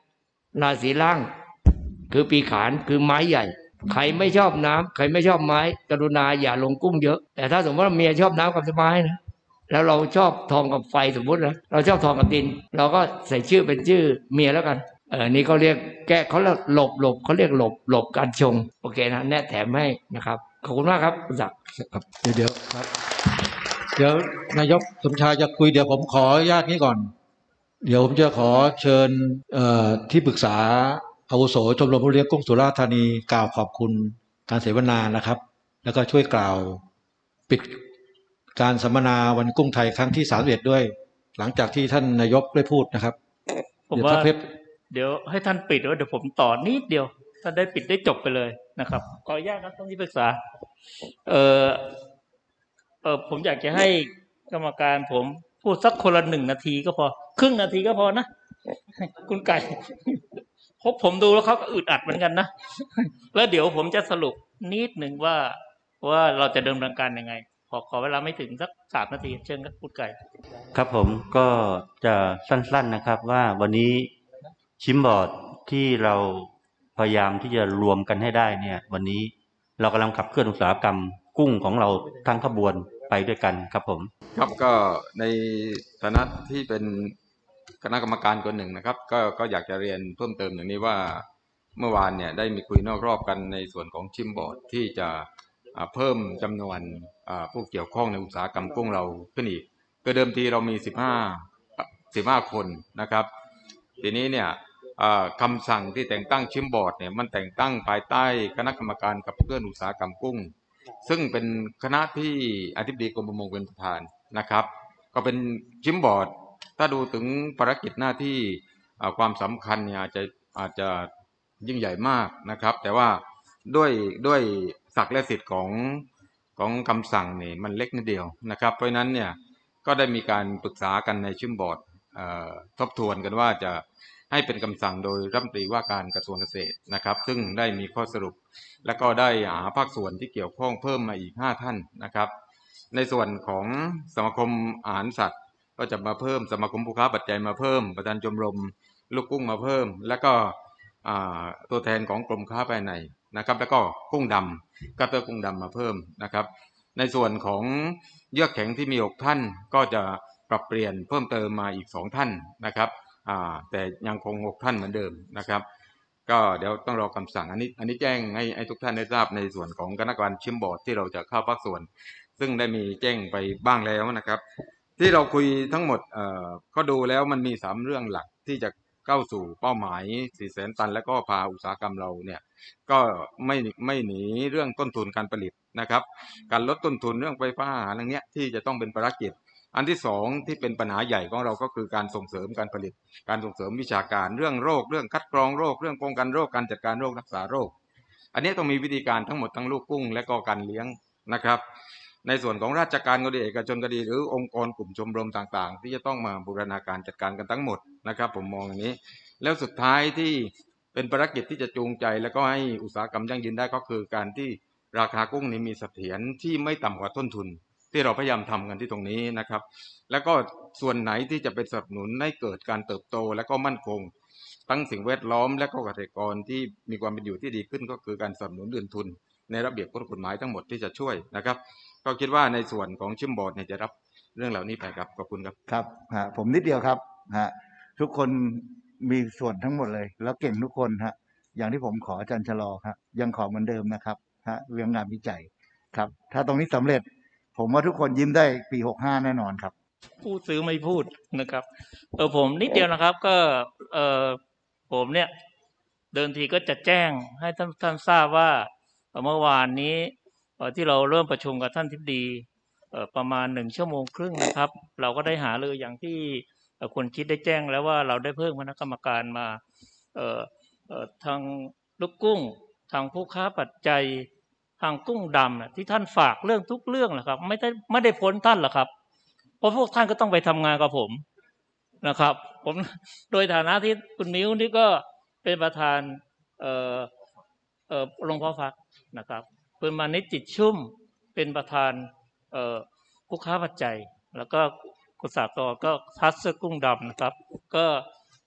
ราศีล่างคือปีขานคือไม้ใหญ่ใครไม่ชอบน้ำใครไม่ชอบไม้กรุณาอย่าลงกุ้งเยอะแต่ถ้าสมมติว่าเมียชอบน้ำกับไม้นะแล้วเราชอบทองกับไฟสมมตินะเราชอบทองกับดินเราก็ใส่ชื่อเป็นชื่อเมียแล้วกันเออนี่เขาเรียกแก้เขาเรียกหลบหลบเขาเรียกหลบหลบการชงโอเคนะแนะแถมให้นะครับขอบคุณมากครับคุณศักดิ์ครับเดี๋ยวเดี๋ยวครับเดี๋ยวนายกสมชายจะคุยเดี๋ยวผมขออนุญาตนี้ก่อนเดี๋ยวผมจะขอเชิญเอ่อที่ปรึกษาอาวุโสชมรมผู้เลี้ยงกุ้งสุราษฎร์ธานีกล่าวขอบคุณการเสวนานะครับ แล้วก็ช่วยกล่าวปิดการสัมมนาวันกุ้งไทยครั้งที่สามสิบเอ็ดด้วยหลังจากที่ท่านนายกได้พูดนะครับผมว่าเดี๋ยวให้ท่านปิดแล้วเดี๋ยวผมต่อนิดเดียวท่านได้ปิดได้จบไปเลยนะครับขออนุญาตครับท่านที่ปรึกษาเออเออผมอยากจะให้กรรมการผมพูดสักคนละหนึ่งนาทีก็พอครึ่งนาทีก็พอนะคุณไก่พบผมดูแล้วเขาก็อึดอัดเหมือนกันนะแล้วเดี๋ยวผมจะสรุปนิดหนึ่งว่าว่าเราจะดำเนินการยังไงขอขอเวลาไม่ถึงสักสามนาทีเชิญครับคุณไก่ครับผมก็จะสั้นๆนะครับว่าวันนี้ชิมบอร์ดที่เราพยายามที่จะรวมกันให้ได้เนี่ยวันนี้เรากำลังขับเคลื่อนอุตสาหกรรมกุ้งของเราทั้งขบวนไปด้วยกันครับผมครับก็ในฐานะที่เป็นคณะกรรมการคนหนึ่งนะครับก็ก็อยากจะเรียนเพิ่มเติมอย่างนี้ว่าเมื่อวานเนี่ยได้มีคุยนอกรอบกันในส่วนของชิมบอร์ดที่จะเพิ่มจำนวนผู้เกี่ยวข้องในอุตสาหกรรมกุ้งเราขึ้นอีกก็เดิมทีเรามีสิบห้า สิบห้าคนนะครับทีนี้เนี่ยคำสั่งที่แต่งตั้งชิมบอร์ดเนี่ยมันแต่งตั้งภายใต้คณะกรรมการขับเคลื่อนอุตสาหกรรมกุ้งซึ่งเป็นคณะที่อธิบดีกรมประมงเป็นประธานนะครับก็เป็นชิมบอร์ดถ้าดูถึงภารกิจหน้าที่ความสำคัญเนี่ยอาจจะอาจจะยิ่งใหญ่มากนะครับแต่ว่าด้วยด้วยศักดิ์และสิทธิ์ของของคำสั่งนี่มันเล็กนิดเดียวนะครับเพราะฉะนั้นเนี่ยก็ได้มีการปรึกษากันในชิมบอร์ดทบทวนกันว่าจะให้เป็นคำสั่งโดยรัฐมนตรีว่าการกระทรวงเกษตรนะครับซึ่งได้มีข้อสรุปและก็ได้หาภาคส่วนที่เกี่ยวข้องเพิ่มมาอีกห้าท่านนะครับในส่วนของสมาคมอาหารสัตว์ก็จะมาเพิ่มสมาคมผู้ค้าปัจจัยมาเพิ่มประธานชมรมลูกกุ้งมาเพิ่มแล้วก็ตัวแทนของกรมค้าภายในนะครับแล้วก็กุ้งดำกัตเตอร์กุ้งดำมาเพิ่มนะครับในส่วนของเยือกแข็งที่มีหกท่านก็จะปรับเปลี่ยนเพิ่มเติมมาอีกสองท่านนะครับแต่ยังคงหกท่านเหมือนเดิมนะครับก็เดี๋ยวต้องรอคำสั่งอันนี้อันนี้แจ้งให้ให้ทุกท่านได้ทราบในส่วนของคณะกรรมการชิมบอร์ดที่เราจะเข้าภาคส่วนซึ่งได้มีแจ้งไปบ้างแล้วนะครับที่เราคุยทั้งหมดเอ่อก็ดูแล้วมันมีสามเรื่องหลักที่จะเข้าสู่เป้าหมายสี่แสนตันแล้วก็พาอุตสาหกรรมเราเนี่ยก็ไม่ไม่หนีเรื่องต้นทุนการผลิตนะครับการลดต้นทุนเรื่องไฟฟ้าอะไรเงี้ยที่จะต้องเป็นภารกิจอันที่สองที่เป็นปัญหาใหญ่ของเราก็คือการส่งเสริมการผลิตการส่งเสริมวิชาการเรื่องโรคเรื่องคัดกรองโรคเรื่องป้องกันโรคการจัดการโรครักษาโรคอันนี้ต้องมีวิธีการทั้งหมดทั้งลูกกุ้งและก็การเลี้ยงนะครับในส่วนของราชการก็ดีเอกชนก็ดีหรือองค์กรกลุ่มชมรมต่างๆที่จะต้องมาบูรณาการจัดการกันทั้งหมดนะครับผมมองอย่างนี้แล้วสุดท้ายที่เป็นภารกิจที่จะจูงใจแล้วก็ให้อุตสาหกรรมยั่งยืนได้ก็คือการที่ราคากุ้งนี้มีเสถียรที่ไม่ต่ำกว่าต้นทุนที่เราพยายามทำกันที่ตรงนี้นะครับแล้วก็ส่วนไหนที่จะเป็นสนับสนุนให้เกิดการเติบโตและก็มั่นคงทั้งสิ่งแวดล้อมและก็เกษตรกรที่มีความเป็นอยู่ที่ดีขึ้นก็คือการสนับสนุนเงินทุนในระเบียบกฎหมายทั้งหมดที่จะช่วยนะครับก็คิดว่าในส่วนของชิมบอร์ดเนี่ยจะรับเรื่องเหล่านี้ไปครับขอบคุณครับครับฮะผมนิดเดียวครับฮะทุกคนมีส่วนทั้งหมดเลยแล้วเก่งทุกคนฮะอย่างที่ผมขออาจารย์ชะลอครับยังขอเหมือนเดิมนะครับฮะเรื่องงานวิจัยครับถ้าตรงนี้สำเร็จผมว่าทุกคนยิ้มได้ปีหกห้าแน่นอนครับผู้ซื้อไม่พูดนะครับเออผมนิดเดียวนะครับก็เออผมเนี่ยเดินทีก็จะแจ้งให้ท่านท่านทราบว่าเมื่อวานนี้ที่เราเริ่มประชุมกับท่านทิบดีประมาณหนึ่งชั่วโมงครึ่งนะครับเราก็ได้หารืออย่างที่คนคิดได้แจ้งแล้วว่าเราได้เพิ่มคณะกรรมการมาเอ่อเอ่อทางลูกกุ้งทางผู้ค้าปัจจัยทางกุ้งดำที่ท่านฝากเรื่องทุกเรื่องแหละครับไม่ได้ไม่ได้พ้นท่านหรอกครับเพราะพวกท่านก็ต้องไปทำงานกับผมนะครับผมโดยฐานะที่คุณมิ้วนี่ก็เป็นประธานเอ่อเอ่อโรงเพาะพักนะครับคุณมานิจจิตชุ่มเป็นประธานเอ่อผู้ค้าปัจจัยแล้วก็กุศลกรก็ทัศกุ้งดำนะครับก็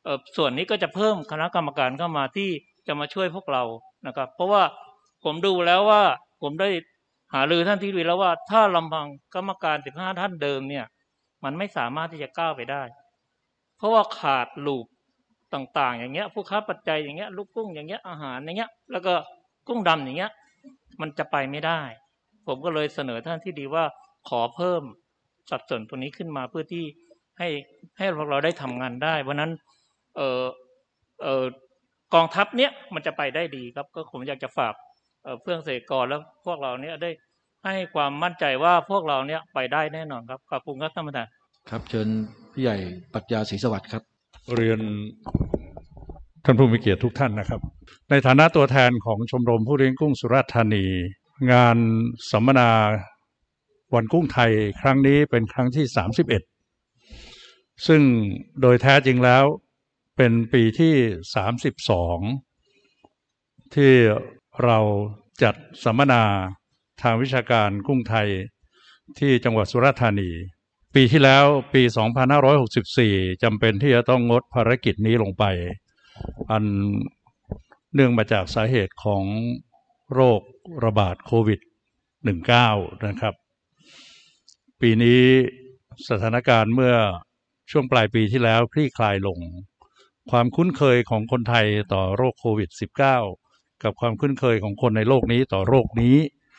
เอ่อส่วนนี้ก็จะเพิ่มคณะกรรมการเข้ามาที่จะมาช่วยพวกเรานะครับเพราะว่าผมดูแล้วว่าผมได้หารือท่านที่วีแล้วว่าถ้าลำพังกรรมการสิบห้าท่านเดิมเนี่ยมันไม่สามารถที่จะก้าวไปได้เพราะว่าขาดลูปต่างๆอย่างเงี้ยผู้ค้าปัจจัยอย่างเงี้ยลูกกุ้งอย่างเงี้ยอาหารอย่างเงี้ยแล้วก็กุ้งดำอย่างเงี้ยมันจะไปไม่ได้ผมก็เลยเสนอท่านที่ดีว่าขอเพิ่มสัดส่วนตรงนี้ขึ้นมาเพื่อที่ให้ให้พวกเราได้ทำงานได้เพราะนั้นเออเออกองทัพเนี้ยมันจะไปได้ดีครับก็ผมอยากจะฝากเอ่อเพื่อนเกษตรกรแล้วพวกเราเนี้ยได้ให้ความมั่นใจว่าพวกเราเนี้ยไปได้แน่นอนครับขอบคุณครับท่านประธานครับเชิญพี่ใหญ่ปรัชญาศรีสวัสดิ์ครับเรียนท่านผู้มีเกียรติทุกท่านนะครับในฐานะตัวแทนของชมรมผู้เลี้ยงกุ้งสุราษฎร์ธานีงานสัมมนาวันกุ้งไทยครั้งนี้เป็นครั้งที่สามสิบเอ็ดซึ่งโดยแท้จริงแล้วเป็นปีที่สามสิบสองที่เราจัดสัมมนาทางวิชาการกุ้งไทยที่จังหวัดสุราษฎร์ธานีปีที่แล้วปีสองพันห้าร้อยหกสิบสี่จำเป็นที่จะต้องงดภารกิจนี้ลงไปอันเนื่องมาจากสาเหตุของโรคระบาดโควิด สิบเก้า นะครับปีนี้สถานการณ์เมื่อช่วงปลายปีที่แล้วคลี่คลายลงความคุ้นเคยของคนไทยต่อโรคโควิด สิบเก้า กับความคุ้นเคยของคนในโลกนี้ต่อโรคนี้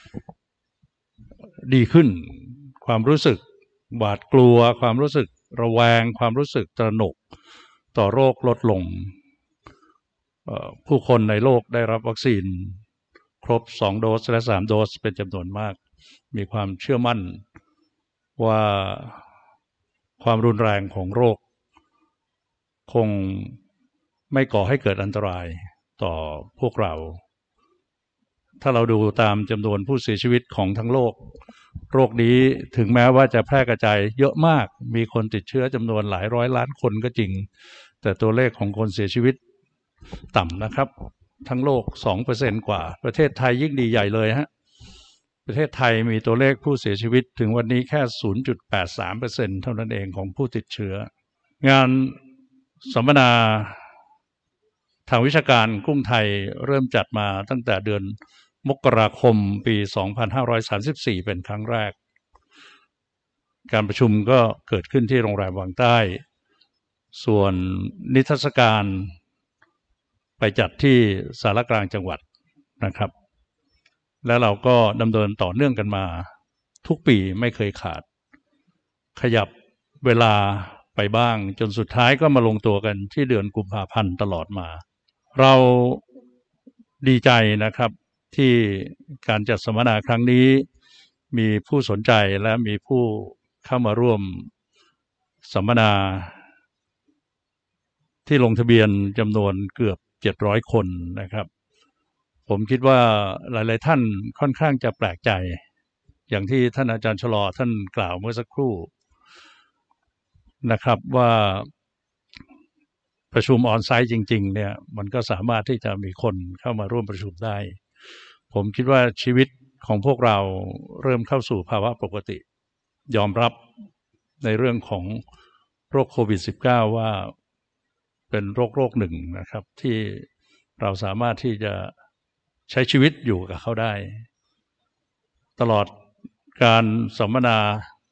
ดีขึ้นความรู้สึกหวาดกลัวความรู้สึกระแวงความรู้สึกตระหนกต่อโรคลดลงผู้คนในโลกได้รับวัคซีนครบสองโดสและสามโดสเป็นจำนวนมากมีความเชื่อมั่นว่าความรุนแรงของโรคคงไม่ก่อให้เกิดอันตรายต่อพวกเราถ้าเราดูตามจำนวนผู้เสียชีวิตของทั้งโลกโรคนี้ถึงแม้ว่าจะแพร่กระจายเยอะมากมีคนติดเชื้อจำนวนหลายร้อยล้านคนก็จริงแต่ตัวเลขของคนเสียชีวิตต่ำนะครับทั้งโลก สองเปอร์เซ็นต์ กว่าประเทศไทยยิ่งดีใหญ่เลยฮะประเทศไทยมีตัวเลขผู้เสียชีวิตถึงวันนี้แค่ ศูนย์จุดแปดสามเปอร์เซ็นต์ เท่านั้นเองของผู้ติดเชื้องานสัมมนาทางวิชาการกุ้งไทยเริ่มจัดมาตั้งแต่เดือนมกราคมปีสองพันห้าร้อยสามสิบสี่เป็นครั้งแรกการประชุมก็เกิดขึ้นที่โรงแรมวังใต้ส่วนนิทรรศการไปจัดที่สารกลางจังหวัดนะครับแล้วเราก็ดำเนินต่อเนื่องกันมาทุกปีไม่เคยขาดขยับเวลาไปบ้างจนสุดท้ายก็มาลงตัวกันที่เดือนกุมภาพันธ์ตลอดมาเราดีใจนะครับที่การจัดสัมมนาครั้งนี้มีผู้สนใจและมีผู้เข้ามาร่วมสัมมนาที่ลงทะเบียนจำนวนเกือบเจ็ดร้อยคนนะครับผมคิดว่าหลายๆท่านค่อนข้างจะแปลกใจอย่างที่ท่านอาจารย์ชลอท่านกล่าวเมื่อสักครู่นะครับว่าประชุมออนไซต์จริงๆเนี่ยมันก็สามารถที่จะมีคนเข้ามาร่วมประชุมได้ผมคิดว่าชีวิตของพวกเราเริ่มเข้าสู่ภาวะปกติยอมรับในเรื่องของโรคโควิด สิบเก้า ว่าเป็นโรคโรคหนึ่งนะครับที่เราสามารถที่จะใช้ชีวิตอยู่กับเขาได้ตลอดการสัมมนา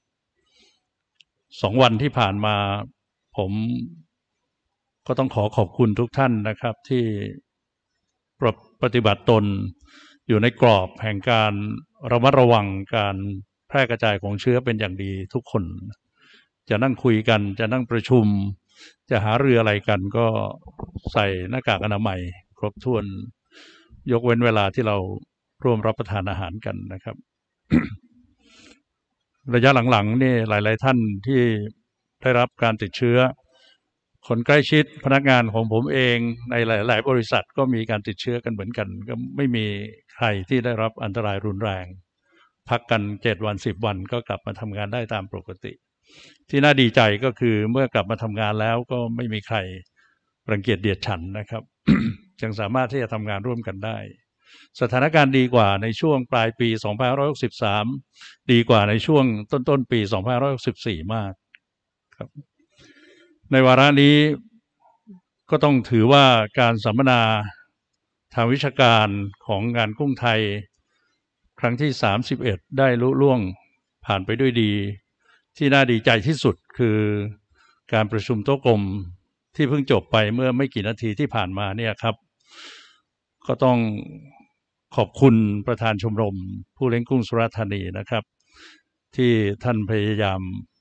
สองวันที่ผ่านมาผมก็ต้องขอขอบคุณทุกท่านนะครับที่ปฏิบัติตนอยู่ในกรอบแห่งการระมัดระวังการแพร่กระจายของเชื้อเป็นอย่างดีทุกคนจะนั่งคุยกันจะนั่งประชุมจะหารืออะไรกันก็ใส่หน้ากากอนามัยครบถ้วนยกเว้นเวลาที่เราร่วมรับประทานอาหารกันนะครับ ระยะหลังๆนี่หลายๆท่านที่ได้รับการติดเชื้อคนใกล้ชิดพนักงานของผมเองในหลายๆบริษัทก็มีการติดเชื้อกันเหมือนกันก็ไม่มีใครที่ได้รับอันตรายรุนแรงพักกันเจ็ดวันสิบวันก็กลับมาทำงานได้ตามปกติที่น่าดีใจก็คือเมื่อกลับมาทำงานแล้วก็ไม่มีใครรังเกียจเดียดฉันนะครับ ยังสามารถที่จะทำงานร่วมกันได้สถานการณ์ดีกว่าในช่วงปลายปีสองพันห้าร้อยหกสิบสามดีกว่าในช่วงต้นๆปีสองพันห้าร้อยหกสิบสี่มากครับในวาระนี้ก็ต้องถือว่าการสัมมนาทางวิชาการของงานกุ้งไทยครั้งที่สามสิบเอ็ดได้ลุล่วงผ่านไปด้วยดีที่น่าดีใจที่สุดคือการประชุมโต๊ะกลมที่เพิ่งจบไปเมื่อไม่กี่นาทีที่ผ่านมาเนี่ยครับก็ต้องขอบคุณประธานชมรมผู้เลี้ยงกุ้งสุราษฎร์ธานีนะครับที่ท่านพยายาม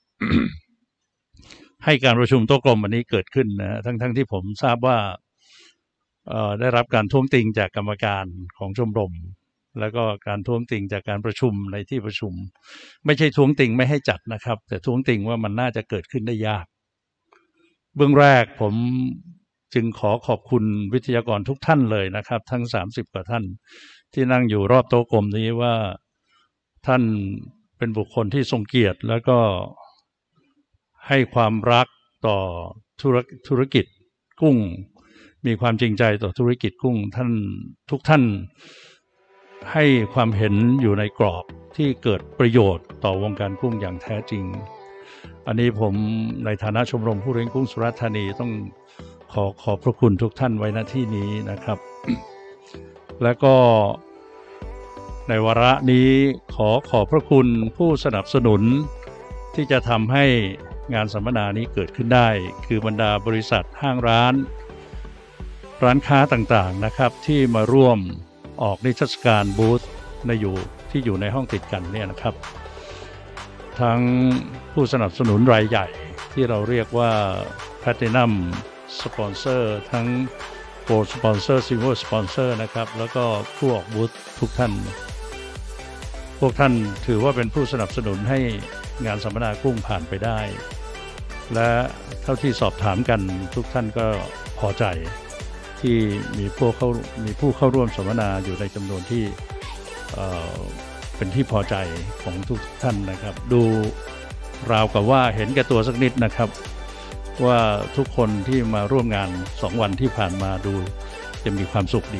ให้การประชุมโต๊ะกลมวันนี้เกิดขึ้นนะทั้งๆ ท, ที่ผมทราบว่าได้รับการท้วงติงจากกรรมการของชมรมแล้วก็การท้วงติงจากการประชุมในที่ประชุมไม่ใช่ท้วงติงไม่ให้จัดนะครับแต่ท้วงติงว่ามันน่าจะเกิดขึ้นได้ยากเบื้องแรกผมจึงขอขอบคุณวิทยากรทุกท่านเลยนะครับทั้งสามสิบกว่าท่านที่นั่งอยู่รอบโต๊ะกลมนี้ว่าท่านเป็นบุคคลที่ทรงเกียรติแล้วก็ให้ความรักต่อธุรธุรกิจกุ้งมีความจริงใจต่อธุรกิจกุ้งท่านทุกท่านให้ความเห็นอยู่ในกรอบที่เกิดประโยชน์ต่อวงการกุ้งอย่างแท้จริงอันนี้ผมในฐานะชมรมผู้เลี้ยงกุ้งสุราษฎร์ธานีต้องขอขอบพระคุณทุกท่านไว้ณที่นี้นะครับ และก็ในวาระนี้ขอขอบพระคุณผู้สนับสนุนที่จะทำให้งานสัมมนานี้เกิดขึ้นได้คือบรรดาบริษัทห้างร้านร้านค้าต่างๆนะครับที่มาร่วมออกนิทรรศการบูธในอยู่ที่อยู่ในห้องติดกันเนี่ยนะครับทั้งผู้สนับสนุนรายใหญ่ที่เราเรียกว่า Platinum Sponsor ทั้ง Gold Sponsor Silver Sponsor นะครับแล้วก็ผู้ออกบูธทุกท่านพวกท่านถือว่าเป็นผู้สนับสนุนให้งานสัมมนากุ้งผ่านไปได้และเท่าที่สอบถามกันทุกท่านก็พอใจที่มีผู้เข้ามีผู้เข้าร่วมสัมมนาอยู่ในจำนวนที่เอ่อเป็นที่พอใจของทุกท่านนะครับดูราวกับว่าเห็นแก่ตัวสักนิดนะครับว่าทุกคนที่มาร่วมงานสองวันที่ผ่านมาดูจะมีความสุขดี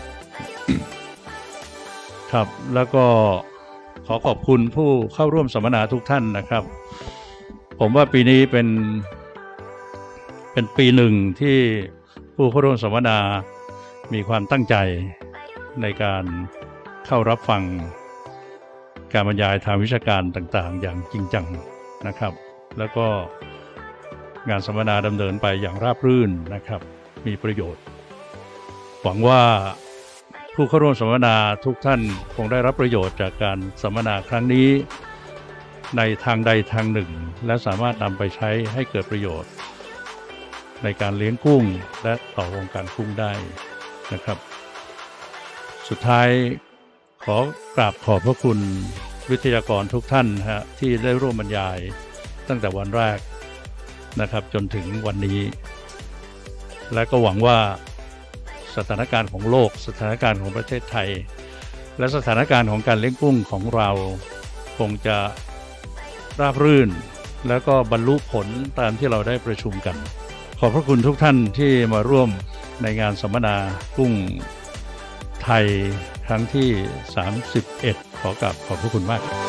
ครับแล้วก็ขอขอบคุณผู้เข้าร่วมสัมมนาทุกท่านนะครับผมว่าปีนี้เป็นเป็นปีหนึ่งที่ผู้เข้าร่วมสัมมนามีความตั้งใจในการเข้ารับฟังการบรรยายทางวิชาการต่างๆอย่างจริงจังนะครับแล้วก็งานสัมมนาดำเนินไปอย่างราบรื่นนะครับมีประโยชน์หวังว่าผู้เข้าร่วมสัมมนาทุกท่านคงได้รับประโยชน์จากการสัมมนาครั้งนี้ในทางใดทางหนึ่งและสามารถนำไปใช้ให้เกิดประโยชน์ในการเลี้ยงกุ้งและต่อวงการกุ้งได้นะครับสุดท้ายขอกราบขอบพระคุณวิทยากรทุกท่านฮะที่ได้ร่วมบรรยายตั้งแต่วันแรกนะครับจนถึงวันนี้และก็หวังว่าสถานการณ์ของโลกสถานการณ์ของประเทศไทยและสถานการณ์ของการเลี้ยงกุ้งของเราคงจะราบรื่นแล้วก็บรรลุผลตามที่เราได้ประชุมกันขอบพระคุณทุกท่านที่มาร่วมในงานสัมมนากุ้งไทยครั้งที่สามสิบเอ็ดขอกราบขอบพระคุณมาก